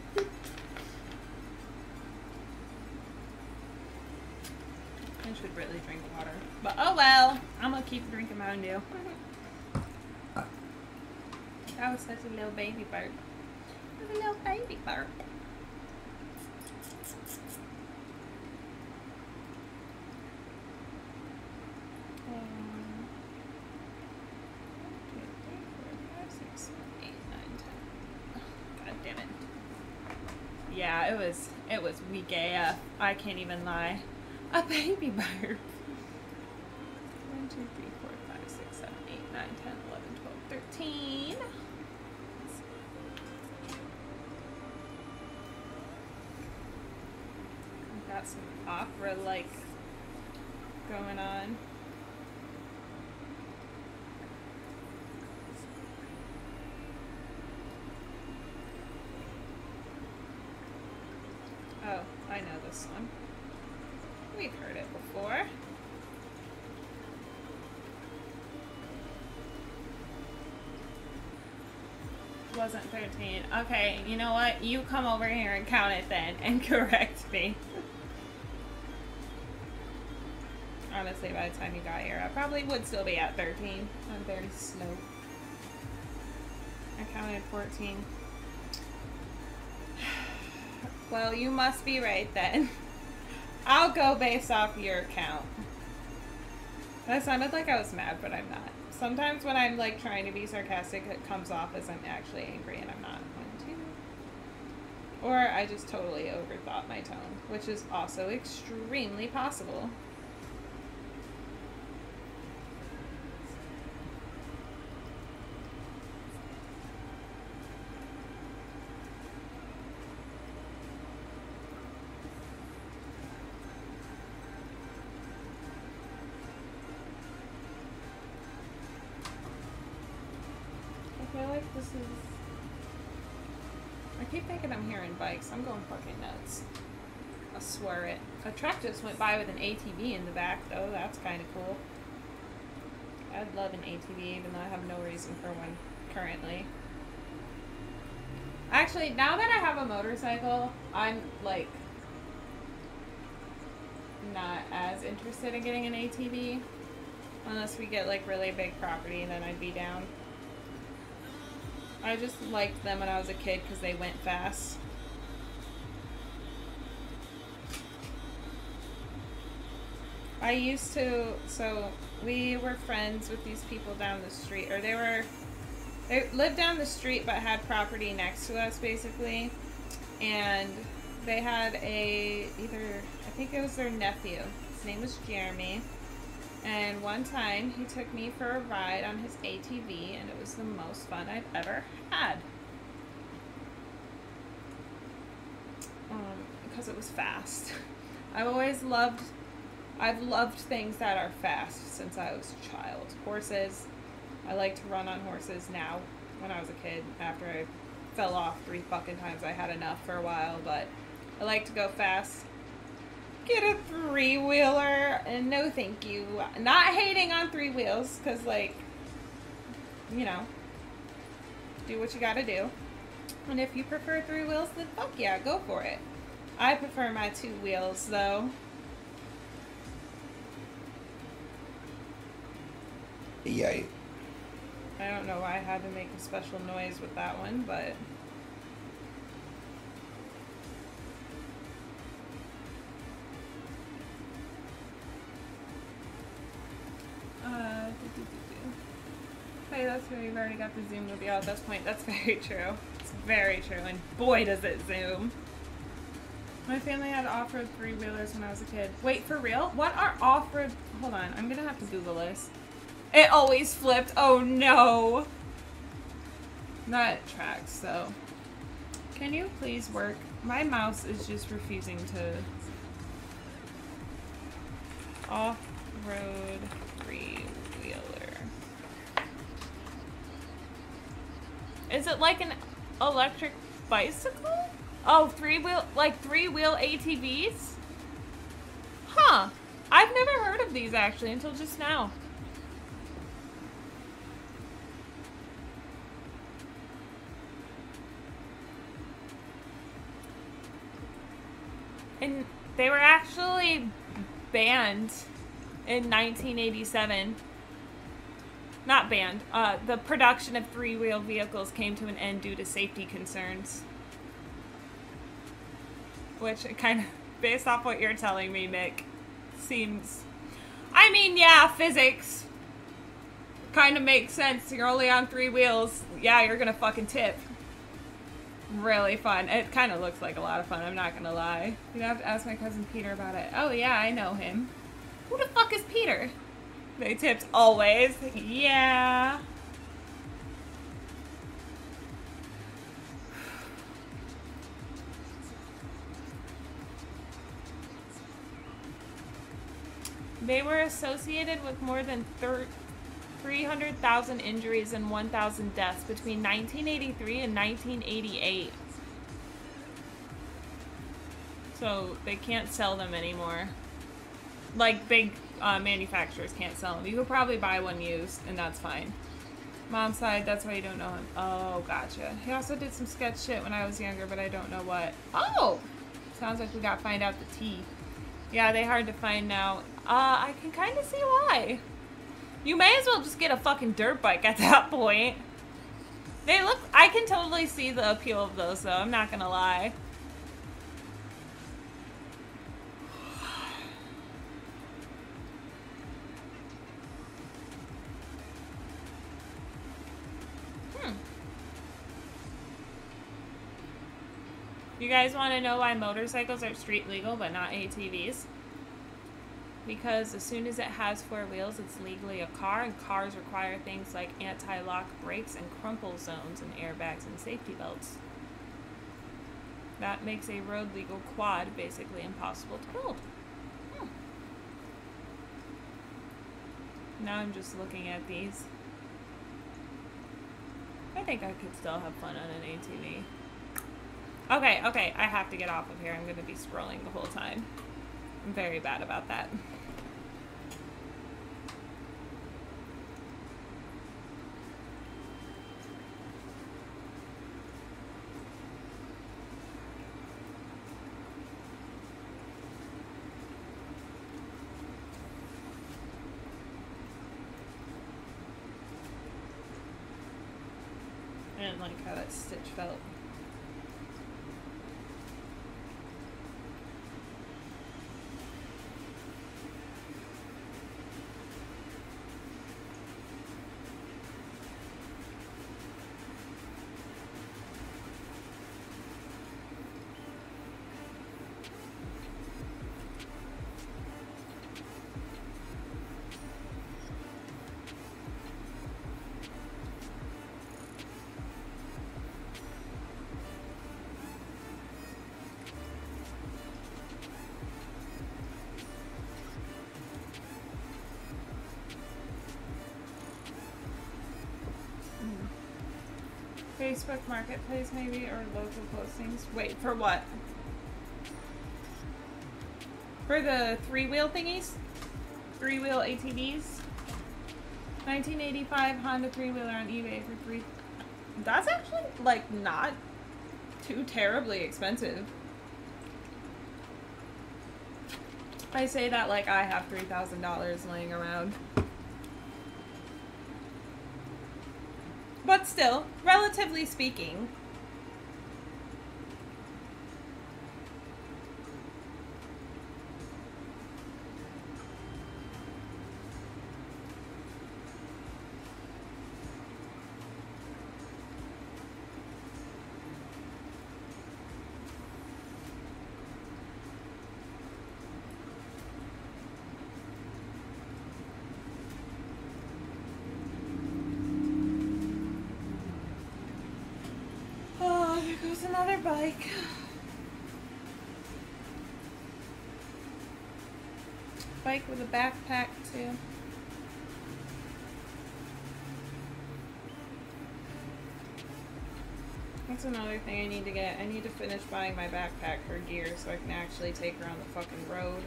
I should really drink water. But oh well, I'm gonna keep drinking Mountain Dew. That was such a little baby burp. That was a little baby burp. Yeah, it was weak AF. I can't even lie. A baby burp. 1, 2, 3, 4, 5, 6, 7, 8, 9, 10, 11, 12, 13. We've got some opera-like going on. Oh, I know this one. We've heard it before. Wasn't 13. Okay, you know what? You come over here and count it then and correct me. Honestly, by the time you got here, I probably would still be at 13. I'm very slow. I counted 14. Well, you must be right then. I'll go based off your count. That sounded like I was mad, but I'm not. Sometimes when I'm like trying to be sarcastic, it comes off as I'm actually angry and I'm not. 1, 2. Or I just totally overthought my tone, which is also extremely possible. I keep thinking I'm hearing bikes. I'm going fucking nuts. I swear it. A truck just went by with an ATV in the back, though. That's kind of cool. I'd love an ATV, even though I have no reason for one currently. Actually, now that I have a motorcycle, I'm, like, not as interested in getting an ATV. Unless we get, like, really big property, and then I'd be down. I just liked them when I was a kid because they went fast. I I used to, so we were friends with these people down the street, or they lived down the street but had property next to us basically, and they had I think it was their nephew. His name was Jeremy, and one time he took me for a ride on his ATV, and it was the most fun I've ever had. Because it was fast. I've loved things that are fast since I was a child. Horses. I like to run on horses now. When I was a kid, after I fell off 3 fucking times, I had enough for a while, but I like to go fast. Get a 3-wheeler, and no thank you. Not hating on 3 wheels, because, like, you know, do what you gotta do. And if you prefer 3 wheels, then fuck yeah, go for it. I prefer my 2 wheels, though. Yay. I don't know why I had to make a special noise with that one, but... Hey, that's true. You've already got the zoom to be out at this point. That's very true. It's very true, and boy does it zoom. My family had off-road 3-wheelers when I was a kid. Wait, for real? What are off-road... Hold on, I'm gonna have to Google this. It always flipped. Oh no! That tracks, so... Can you please work? My mouse is just refusing to... Off-road 3-wheeler. Is it like an electric bicycle? Oh, 3-wheel, like 3-wheel ATVs? Huh. I've never heard of these actually until just now. And they were actually banned in 1987. Not banned. The production of 3-wheel vehicles came to an end due to safety concerns. Which kind of, based off what you're telling me, Nick, seems... I mean, yeah, physics kind of makes sense. You're only on 3 wheels. Yeah, you're gonna fucking tip. Really fun. It kind of looks like a lot of fun, I'm not gonna lie. You'd have to ask my cousin Peter about it. Oh yeah, I know him. Who the fuck is Peter? They tipped always. Yeah. They were associated with more than 300,000 injuries and 1,000 deaths between 1983 and 1988. So they can't sell them anymore. Like big manufacturers can't sell them. You could probably buy one used, and that's fine. Mom's side, that's why you don't know him. Oh, gotcha. He also did some sketch shit when I was younger, but I don't know what. Oh! Sounds like we got to find out the tea. Yeah, they're hard to find now. I can kind of see why. You may as well just get a fucking dirt bike at that point. They look... I can totally see the appeal of those, though. I'm not gonna lie. You guys want to know why motorcycles are street legal but not ATVs? Because as soon as it has 4 wheels, it's legally a car, and cars require things like anti-lock brakes and crumple zones and airbags and safety belts. That makes a road legal quad basically impossible to build. Now I'm just looking at these. I think I could still have fun on an ATV. Okay, I have to get off of here. I'm going to be scrolling the whole time. I'm very bad about that. I didn't like how that stitch felt. Facebook Marketplace maybe, or local postings. Wait, for what? For the three-wheel thingies? Three-wheel ATVs? 1985 Honda three-wheeler on eBay for $3. That's actually, like, not too terribly expensive. I say that like I have $3,000 laying around. But still, relatively speaking. Another bike. Bike with a backpack too. That's another thing I need to get. I need to finish buying my backpack for gear so I can actually take her on the fucking road.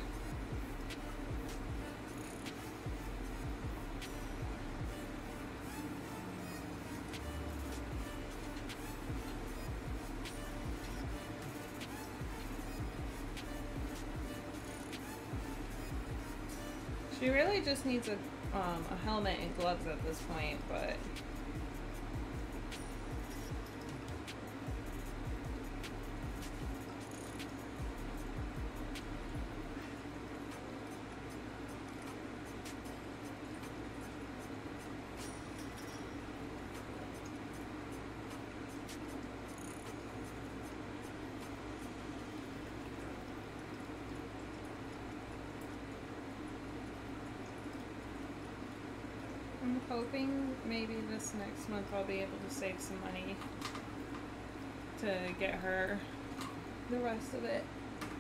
She really just needs a helmet and gloves at this point, but I'm hoping maybe this next month I'll be able to save some money to get her the rest of it.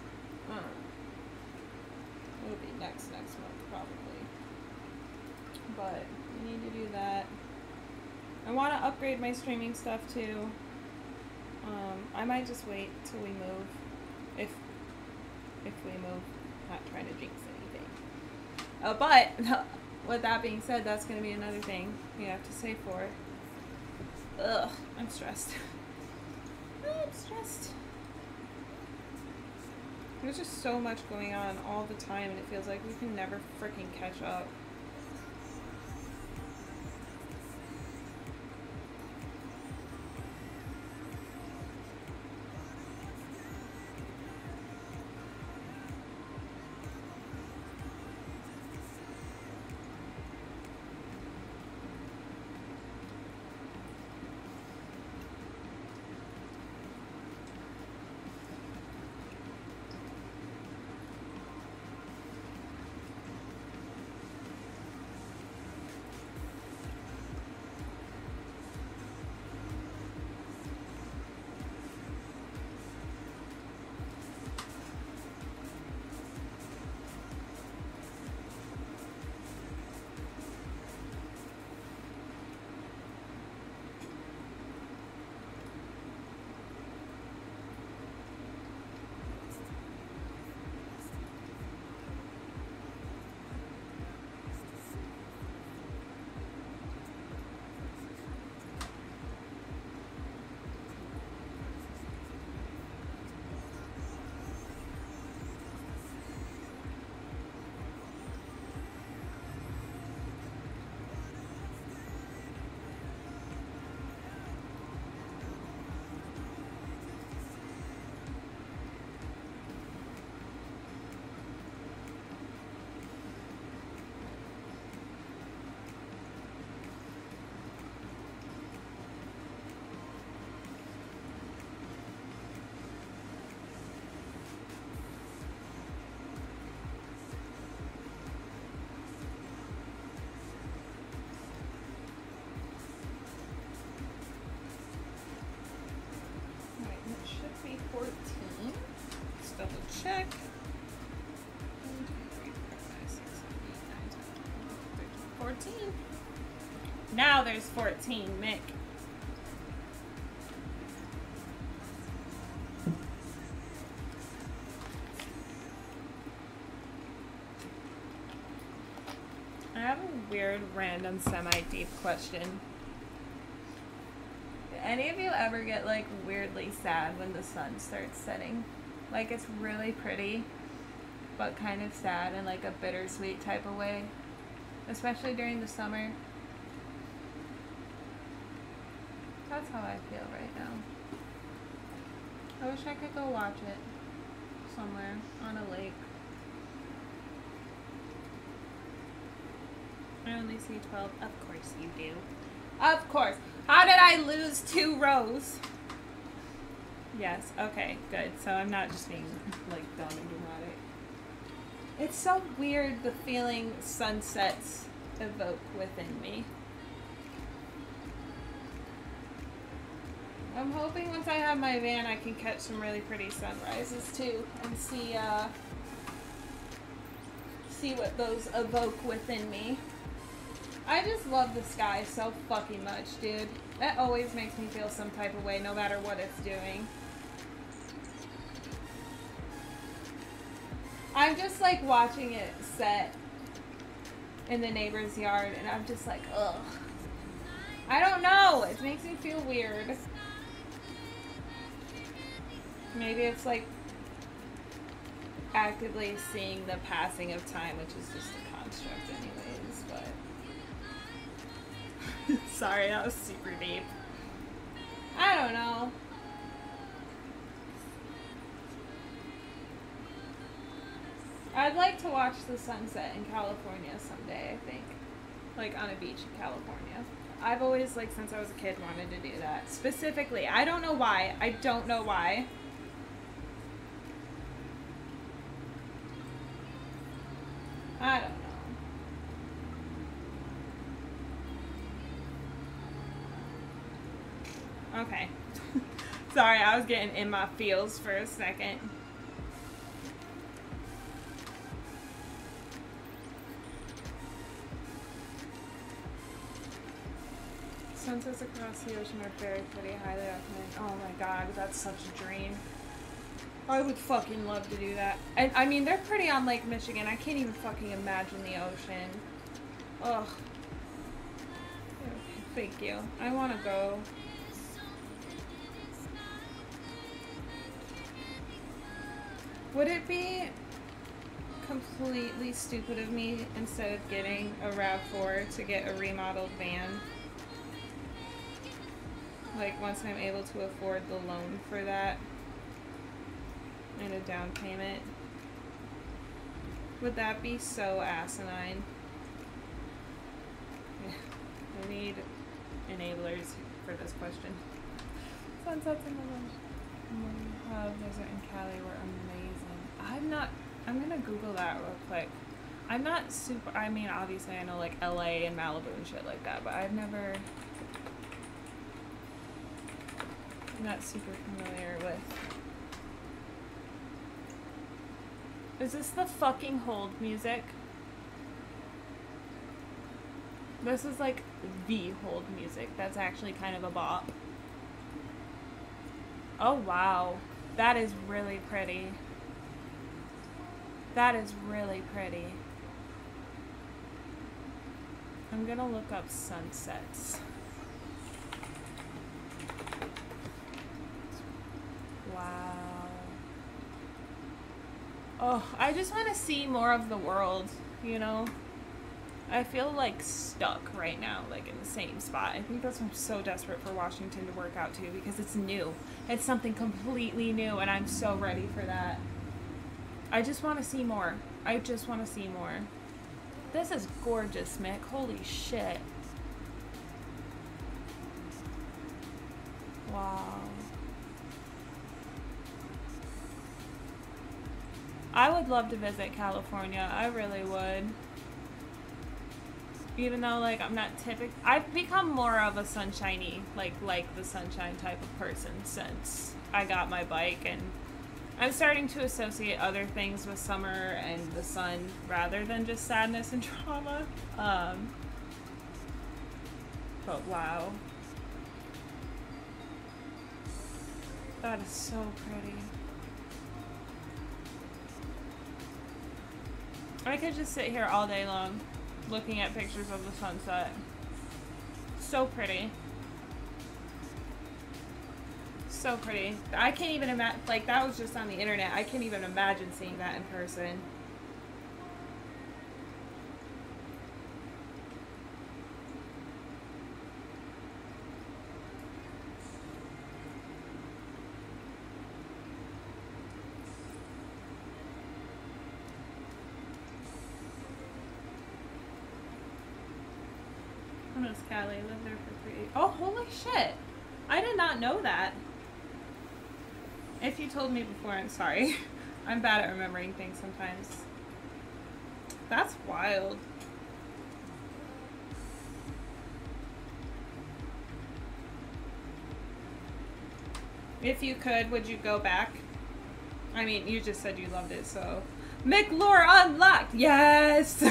It'll be next month probably. But I need to do that. I want to upgrade my streaming stuff too. I might just wait till we move. If we move, not trying to jinx anything. But with that being said, that's going to be another thing we have to save for. Ugh, I'm stressed. I'm stressed. There's just so much going on all the time, and it feels like we can never freaking catch up. Check. 1, 2, 3, 4, 5, 6, 7, 8, 9, 10, 11, 13, 14. Now there's 14, Mick. weird, random, semi-deep question. Do any of you ever get, like, weirdly sad when the sun starts setting? Like, it's really pretty, but kind of sad in, like, a bittersweet type of way. Especially during the summer. That's how I feel right now. I wish I could go watch it somewhere on a lake. I only see 12. Of course you do. Of course. How did I lose 2 rows? Yes. Okay, good. So I'm not just being, like, dumb and dramatic. It's so weird the feeling sunsets evoke within me. I'm hoping once I have my van I can catch some really pretty sunrises too and see what those evoke within me. I just love the sky so fucking much, dude. That always makes me feel some type of way no matter what it's doing. I'm just like watching it set in the neighbor's yard and I'm just like, ugh. I don't know. It makes me feel weird. Maybe it's like actively seeing the passing of time, which is just a construct anyways, but sorry, that was super deep. I don't know. I'd like to watch the sunset in California someday, I think. Like on a beach in California. I've always, like, since I was a kid, wanted to do that. Specifically. I don't know why. I don't know why. I don't know. Okay. Sorry, I was getting in my feels for a second. Sunsets across the ocean are very pretty, highly recommend. Oh my god, that's such a dream. I would fucking love to do that. And I mean, they're pretty on Lake Michigan. I can't even fucking imagine the ocean. Ugh. Thank you. I want to go. Would it be completely stupid of me, instead of getting a RAV4, to get a remodeled van? Like, once I'm able to afford the loan for that and a down payment. Would that be so asinine? Yeah. I need enablers for this question. Sunsets in the desert in Cali were amazing. I'm gonna Google that real quick. I'm not super, I mean, obviously I know, like, LA and Malibu and shit like that, but I'm not super familiar with. Is this the fucking hold music? This is like the hold music. That's actually kind of a bop. Oh wow. That is really pretty. That is really pretty. I'm gonna look up sunsets. Wow. Oh, I just want to see more of the world, you know? I feel like stuck right now, like in the same spot. I think that's why I'm so desperate for Washington to work out too, because it's new. It's something completely new, and I'm so ready for that. I just want to see more. I just want to see more. This is gorgeous, Mick. Holy shit. Wow. I would love to visit California. I really would. Even though, like, I'm not I've become more of a sunshiny, like the sunshine type of person since I got my bike, and I'm starting to associate other things with summer and the sun rather than just sadness and trauma. But wow. That is so pretty. I could just sit here all day long looking at pictures of the sunset. So pretty. So pretty. I can't even imagine, like, that was just on the internet. I can't even imagine seeing that in person. Callie lived there for 3 years. Oh, holy shit! I did not know that. If you told me before, I'm sorry. I'm bad at remembering things sometimes. That's wild. If you could, would you go back? I mean, you just said you loved it, so... McLure unlocked! Yes!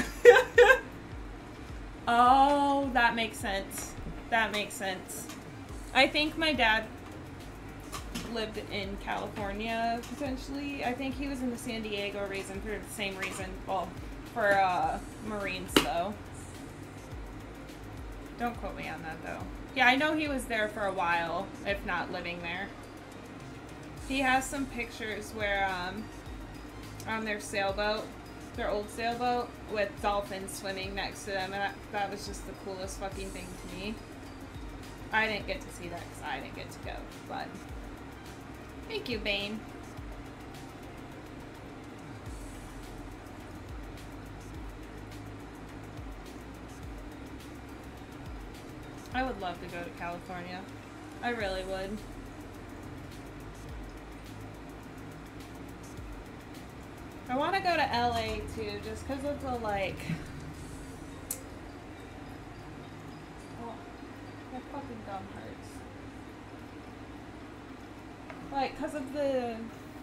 Oh, that makes sense. That makes sense. I think my dad lived in California, potentially. I think he was in the San Diego region for the same reason. Well, for Marines, though. Don't quote me on that, though. Yeah, I know he was there for a while, if not living there. He has some pictures where, on their sailboat, their old sailboat, with dolphins swimming next to them, and that was just the coolest fucking thing to me. I didn't get to see that because I didn't get to go, but thank you, Bane. I would love to go to California. I really would. I want to go to LA too, just because of the, like... Oh, my fucking gum hurts. Like, because of the,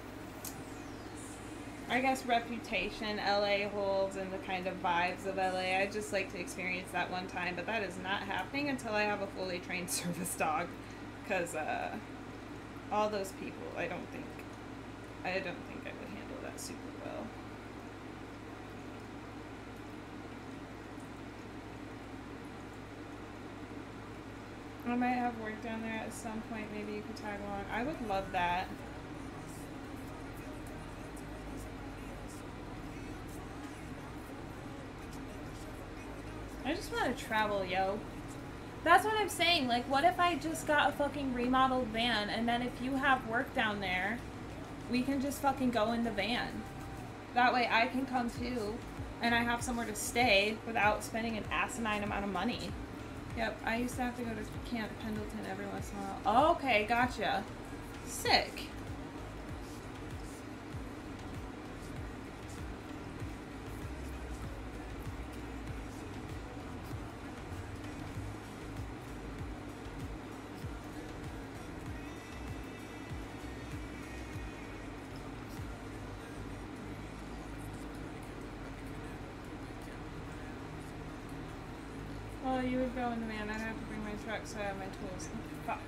I guess, reputation LA holds and the kind of vibes of LA. I'd just like to experience that one time, but that is not happening until I have a fully trained service dog. Because, all those people, I don't think I would handle that super well. I might have work down there at some point. Maybe you could tag along. I would love that. I just want to travel, yo. That's what I'm saying. Like, what if I just got a fucking remodeled van, and then if you have work down there, we can just fucking go in the van. That way I can come too, and I have somewhere to stay without spending an asinine amount of money. Yep, I used to have to go to Camp Pendleton every once in a while. Okay, gotcha. Sick. Well, you would go in the van. I'd have to bring my truck so I have my tools. Fuck.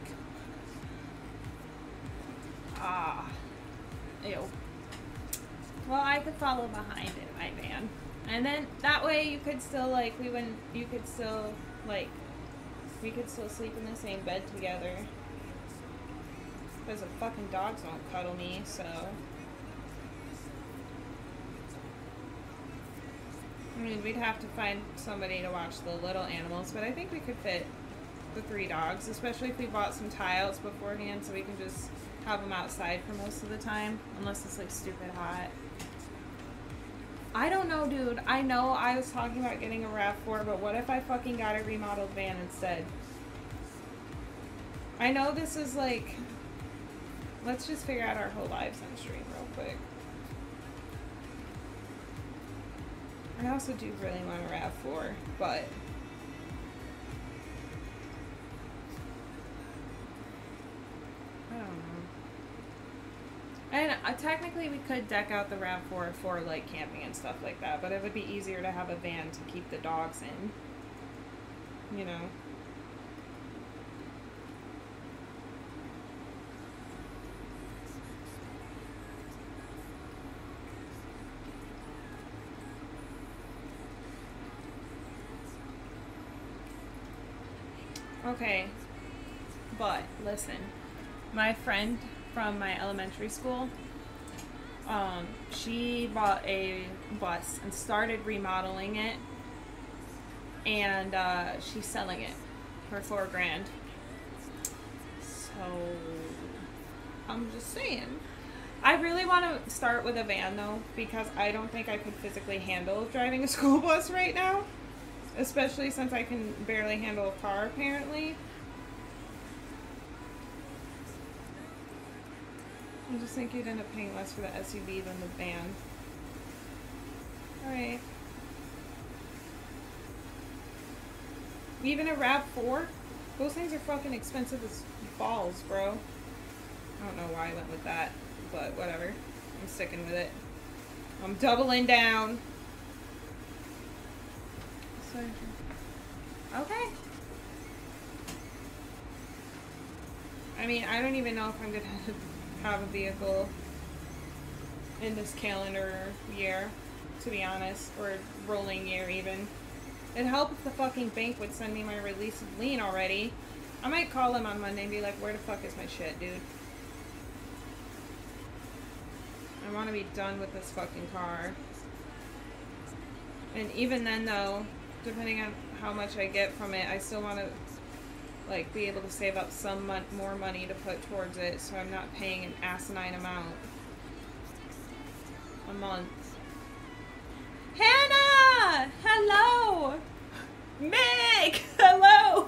Ah. Ew. Well, I could follow behind in my van. And then, that way you could still, like, we could still sleep in the same bed together. Because the fucking dogs won't cuddle me, so... I mean, we'd have to find somebody to watch the little animals, but I think we could fit the 3 dogs, especially if we bought some tiles beforehand so we can just have them outside for most of the time, unless it's like stupid hot. I don't know, dude. I know I was talking about getting a RAV4, but what if I fucking got a remodeled van instead? I know this is like... Let's just figure out our whole lives on stream real quick. I also do really want a RAV4, but... I don't know. And technically we could deck out the RAV4 for, like, camping and stuff like that, but it would be easier to have a van to keep the dogs in. You know? Okay, but listen, my friend from my elementary school, she bought a bus and started remodeling it, and she's selling it for $4,000. So I'm just saying, I really want to start with a van though, because I don't think I could physically handle driving a school bus right now, especially since I can barely handle a car apparently. I just think you'd end up paying less for the SUV than the van. Alright. Even a RAV4? Those things are fucking expensive as balls, bro. I don't know why I went with that, but whatever. I'm sticking with it. I'm doubling down. Okay. I mean, I don't even know if I'm gonna have a vehicle in this calendar year, to be honest, or rolling year even. It'd help if the fucking bank would send me my release of lien already. I might call them on Monday and be like, where the fuck is my shit, dude? I want to be done with this fucking car. And even then though, depending on how much I get from it, I still want to like be able to save up some more money to put towards it, so I'm not paying an asinine amount a month. Hannah! Hello! Mick! Hello!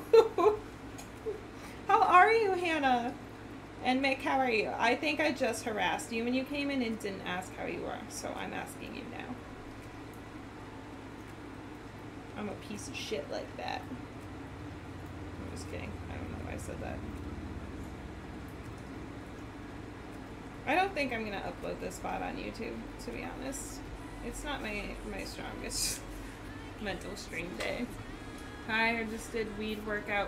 How are you, Hannah? And Mick, how are you? I think I just harassed you when you came in and didn't ask how you were, so I'm asking you now. I'm a piece of shit like that. I'm just kidding. I don't know why I said that. I don't think I'm gonna upload this spot on YouTube, to be honest. It's not my strongest mental stream day. Hi, I just did weed workout.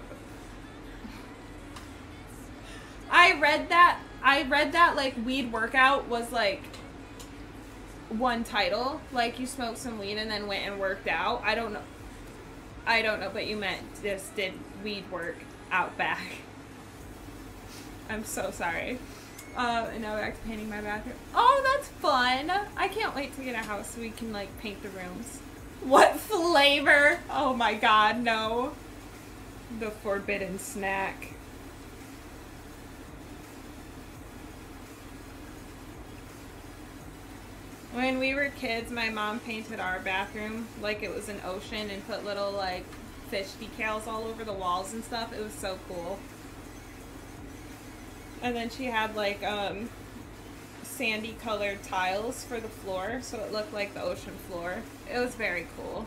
I read that like weed workout was like one title, like you smoked some weed and then went and worked out. I don't know, but you meant just did weed work out back. I'm so sorry. And now back to painting my bathroom. Oh, that's fun. I can't wait to get a house so we can like paint the rooms. What flavor? Oh my god, no. The forbidden snack. When we were kids, my mom painted our bathroom like it was an ocean and put little like fish decals all over the walls and stuff. It was so cool. And then she had like sandy colored tiles for the floor, so it looked like the ocean floor. It was very cool.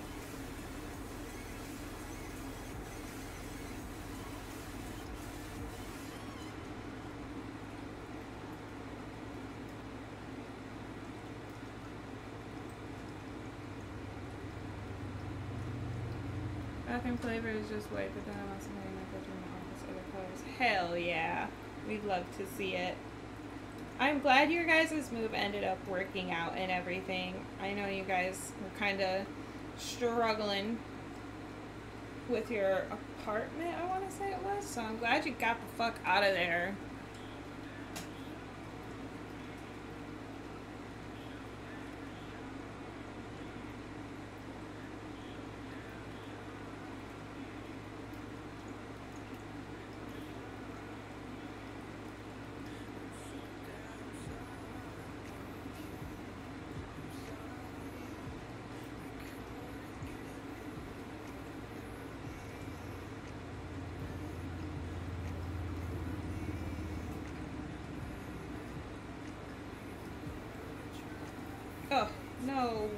Bathroom flavor is just white, but then I want something in my bedroom office other colors. Hell yeah. We'd love to see it. I'm glad your guys' move ended up working out and everything. I know you guys were kind of struggling with your apartment, I want to say it was. So I'm glad you got the fuck out of there. Oh, no.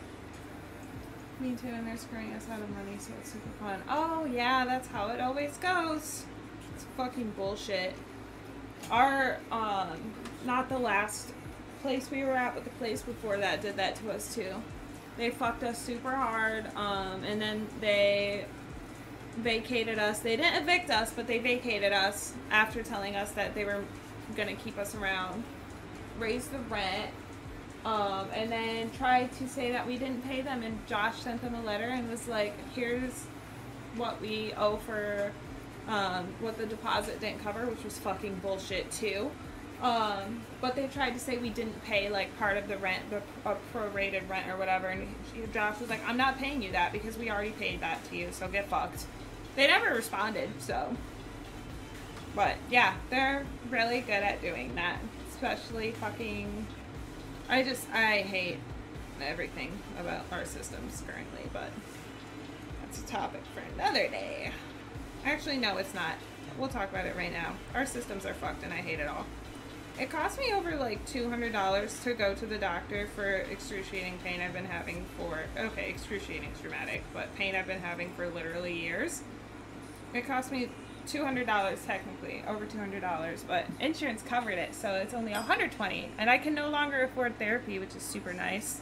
Me too, and they're screwing us out of money, so it's super fun. Oh, yeah, that's how it always goes. It's fucking bullshit. Our, not the last place we were at, but the place before that did that to us too. They fucked us super hard, and then they vacated us. They didn't evict us, but they vacated us after telling us that they were gonna keep us around, raise the rent, and then tried to say that we didn't pay them, and Josh sent them a letter and was like, here's what we owe for what the deposit didn't cover, which was fucking bullshit too. But they tried to say we didn't pay like part of the rent, a prorated rent or whatever, and Josh was like, I'm not paying you that because we already paid that to you, so get fucked. They never responded, so. But yeah, they're really good at doing that, especially fucking, I hate everything about our systems currently, but that's a topic for another day. Actually, no, it's not. We'll talk about it right now. Our systems are fucked and I hate it all. It cost me over like $200 to go to the doctor for excruciating pain I've been having for, okay, excruciating's dramatic, but pain I've been having for literally years. It cost me $200 technically, over $200, but insurance covered it, so it's only $120, and I can no longer afford therapy, which is super nice.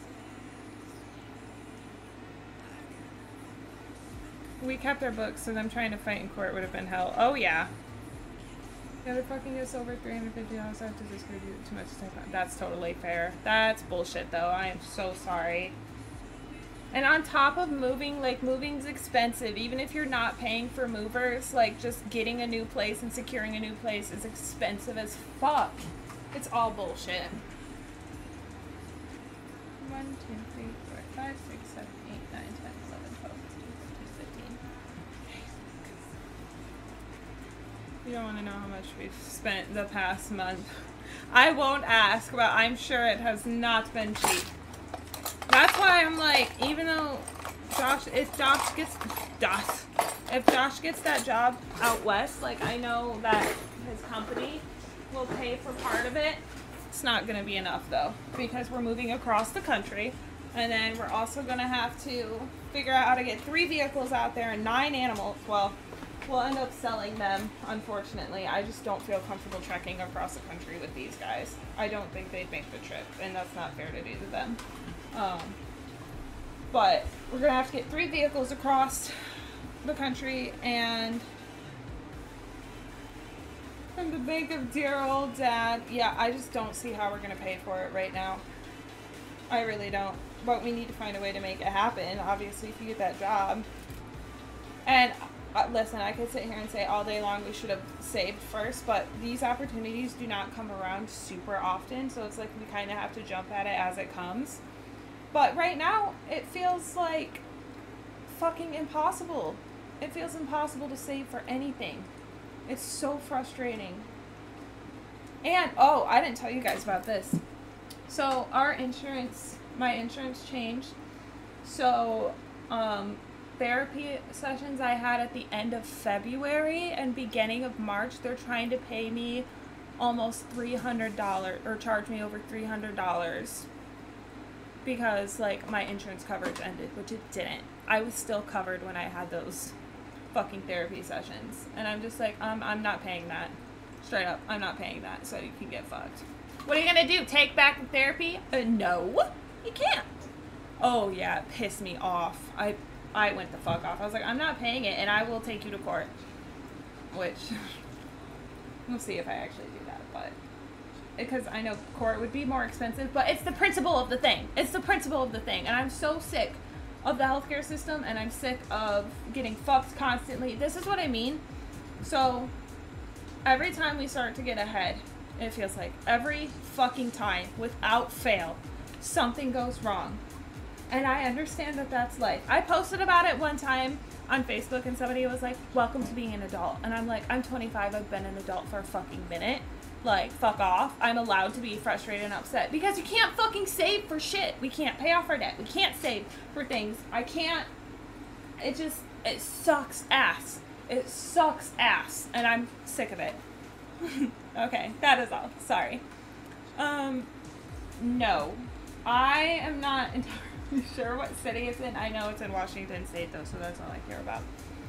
We kept our books, so them trying to fight in court would have been hell. Oh yeah. Yeah, they're fucking us over $350 after this could do too much to take on. That's totally fair. That's bullshit though. I am so sorry. And on top of moving, like moving's expensive. Even if you're not paying for movers, like just getting a new place and securing a new place is expensive as fuck. It's all bullshit. 1, 2, 3, 4, 5, 6, 7, 8, 9, 10, 11, 12, 13, 14, 15. You don't want to know how much we've spent the past month. I won't ask, but I'm sure it has not been cheap. That's why I'm like, even though if Josh gets that job out west, like I know that his company will pay for part of it. It's not going to be enough though, because we're moving across the country, and then we're also going to have to figure out how to get 3 vehicles out there and 9 animals. Well, we'll end up selling them, unfortunately. I just don't feel comfortable trekking across the country with these guys. I don't think they'd make the trip, and that's not fair to do to them. But we're going to have to get 3 vehicles across the country, and from the bank of dear old dad. Yeah, I just don't see how we're going to pay for it right now. I really don't. But we need to find a way to make it happen, obviously, if you get that job. And listen, I could sit here and say all day long we should have saved first, but these opportunities do not come around super often, so it's like we kind of have to jump at it as it comes. But right now, it feels like fucking impossible. It feels impossible to save for anything. It's so frustrating. And, oh, I didn't tell you guys about this. So, my insurance changed. So, therapy sessions I had at the end of February and beginning of March, they're trying to pay me almost $300, or charge me over $300 because like my insurance coverage ended, which it didn't. I was still covered when I had those fucking therapy sessions, and I'm just like, I'm not paying that. Straight up, I'm not paying that, so you can get fucked. What are you gonna do, take back the therapy? No, you can't. Oh yeah, it pissed me off. I went the fuck off. I was like, I'm not paying it, and I will take you to court. Which, we'll see if I actually do that, but, because I know court would be more expensive, but it's the principle of the thing. It's the principle of the thing, and I'm so sick of the healthcare system, and I'm sick of getting fucked constantly. This is what I mean. So, every time we start to get ahead, it feels like every fucking time, without fail, something goes wrong. And I understand that that's life. I posted about it one time on Facebook, and somebody was like, welcome to being an adult. And I'm like, I'm 25, I've been an adult for a fucking minute. Like, fuck off. I'm allowed to be frustrated and upset. Because you can't fucking save for shit. We can't pay off our debt. We can't save for things. I can't. It sucks ass. It sucks ass. And I'm sick of it. Okay, that is all. Sorry. No. I am not entirely sure what city it's in. I know it's in Washington State, though, so that's all I care about.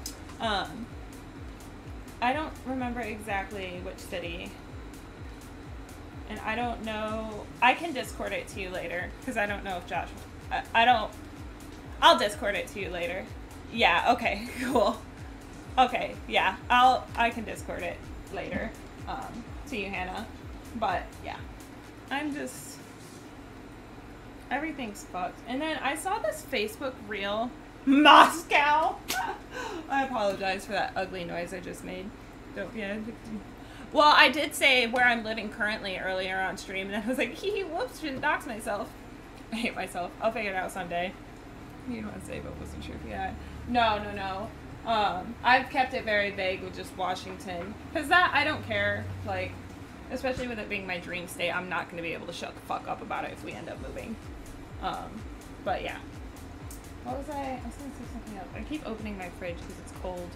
I don't remember exactly which city. And I don't know. I can Discord it to you later, because I don't know if Josh... I'll Discord it to you later. Yeah, okay, cool. Okay, yeah, I can Discord it later, to you, Hannah. But, yeah. I'm just... Everything's fucked. And then I saw this Facebook reel Moscow. I apologize for that ugly noise I just made. Don't, yeah. Well, I did say where I'm living currently earlier on stream, and I was like, hee, whoops, shouldn't dox myself. I hate myself. I'll figure it out someday. You know what to say, but wasn't sure if you had. No. I've kept it very vague with just Washington. Because that, I don't care. Like, especially with it being my dream state, I'm not going to be able to shut the fuck up about it if we end up moving. But yeah. What was I was going to say something else. I keep opening my fridge because it's cold.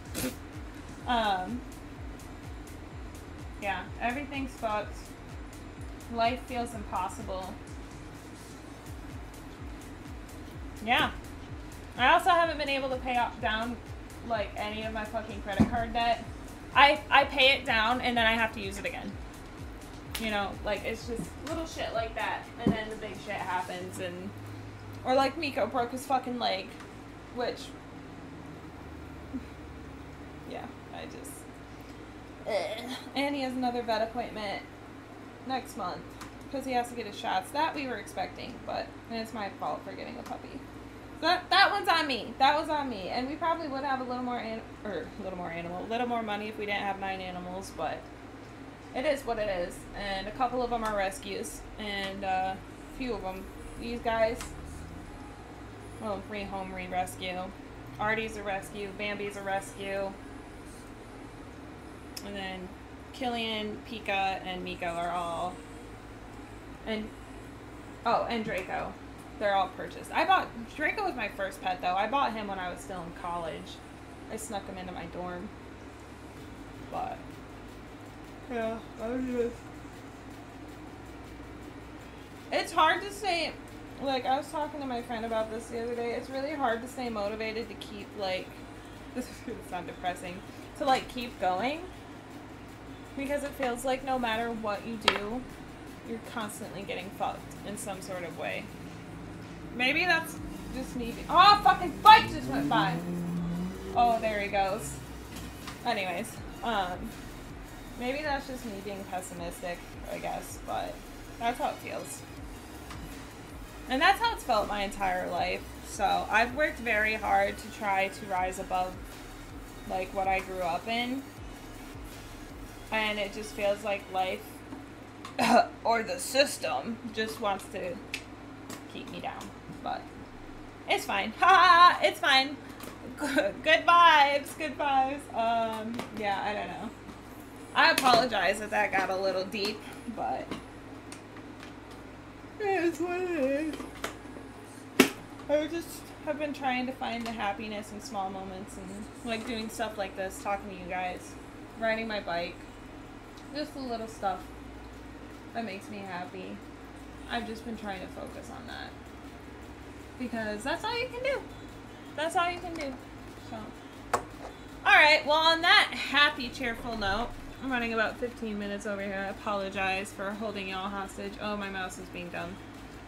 Yeah, everything's fucked. Life feels impossible. Yeah. I also haven't been able to pay off down like any of my fucking credit card debt. I pay it down and then I have to use it again. You know, like it's just little shit like that, and then the big shit happens, and or like Miko broke his fucking leg, which yeah, I just and he has another vet appointment next month because he has to get his shots. That we were expecting, but and it's my fault for getting a puppy. That one's on me. That was on me. And we probably would have a little more money if we didn't have 9 animals, but it is what it is. And a couple of them are rescues, and a few of them, these guys, well, rehome re-rescue. Artie's a rescue. Bambi's a rescue. And then Killian, Pika, and Miko are all, and Draco. They're all purchased. Draco was my first pet, though. I bought him when I was still in college. I snuck him into my dorm. But, yeah, it's hard to stay, like, I was talking to my friend about this the other day. It's really hard to stay motivated to keep, like, this is going to sound depressing, to, like, keep going. Because it feels like no matter what you do, you're constantly getting fucked in some sort of way. Maybe that's just me. Oh, fucking bike just went by. Oh, there he goes. Anyways, maybe that's just me being pessimistic, I guess, but that's how it feels. And that's how it's felt my entire life. So I've worked very hard to try to rise above, like, what I grew up in. And it just feels like life, or the system, just wants to keep me down. But it's fine. Ha! It's fine. Good vibes. Good vibes. Yeah, I don't know. I apologize if that got a little deep, but it is what it is. I've been trying to find the happiness in small moments and like doing stuff like this, talking to you guys, riding my bike, just the little stuff that makes me happy. I've just been trying to focus on that. Because that's all you can do. That's all you can do. So, alright, well on that happy, cheerful note, I'm running about 15 minutes over here. I apologize for holding y'all hostage. Oh, my mouse is being dumb.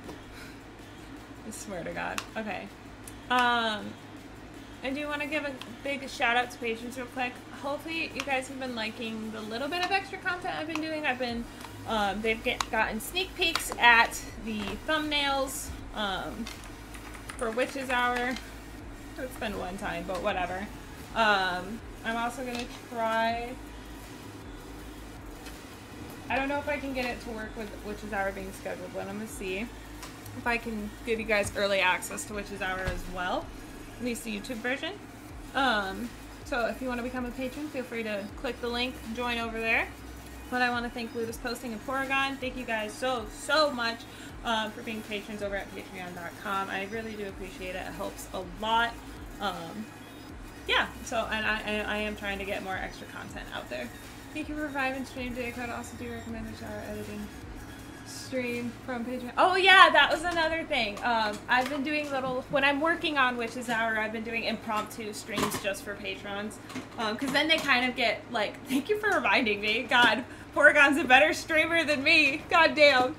I swear to God. Okay. I do want to give a big shout out to patrons real quick. Hopefully you guys have been liking the little bit of extra content I've been doing. They've gotten sneak peeks at the thumbnails, for Witch's Hour. It's been one time, but whatever. I'm also going to try, I don't know if I can get it to work with Witch's Hour being scheduled, but I'm going to see if I can give you guys early access to Witch's Hour as well, at least the YouTube version. So if you want to become a patron, feel free to click the link, join over there. But I want to thank Ludus Posting and Porygon. Thank you guys so much for being patrons over at patreon.com. I really do appreciate it. It helps a lot. Yeah, so, and I am trying to get more extra content out there. Thank you for reviving stream today. I also do recommend a shower editing stream from Patreon. Oh yeah, that was another thing. I've been doing when I'm working on Witch's Hour, I've been doing impromptu streams just for patrons. Because then they kind of get like, thank you for reminding me. God, Porygon's a better streamer than me. God damn.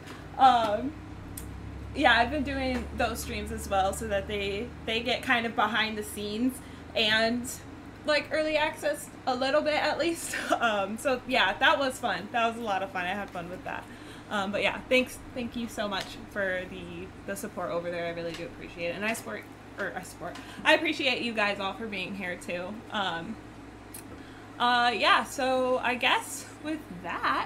Yeah, I've been doing those streams as well so that they get kind of behind the scenes and like early access a little bit at least. So yeah, that was fun. That was a lot of fun. I had fun with that. But yeah, thank you so much for the support over there. I really do appreciate it. And I support I appreciate you guys all for being here too. Yeah, so I guess with that,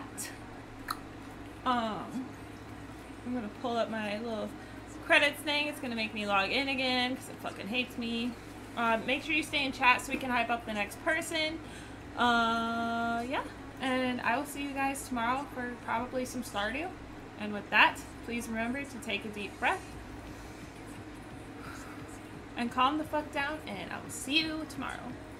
I'm gonna pull up my little credits thing. It's gonna make me log in again because it fucking hates me. Make sure you stay in chat so we can hype up the next person. Yeah, and I will see you guys tomorrow for probably some Stardew. And with that, please remember to take a deep breath and calm the fuck down, and I will see you tomorrow.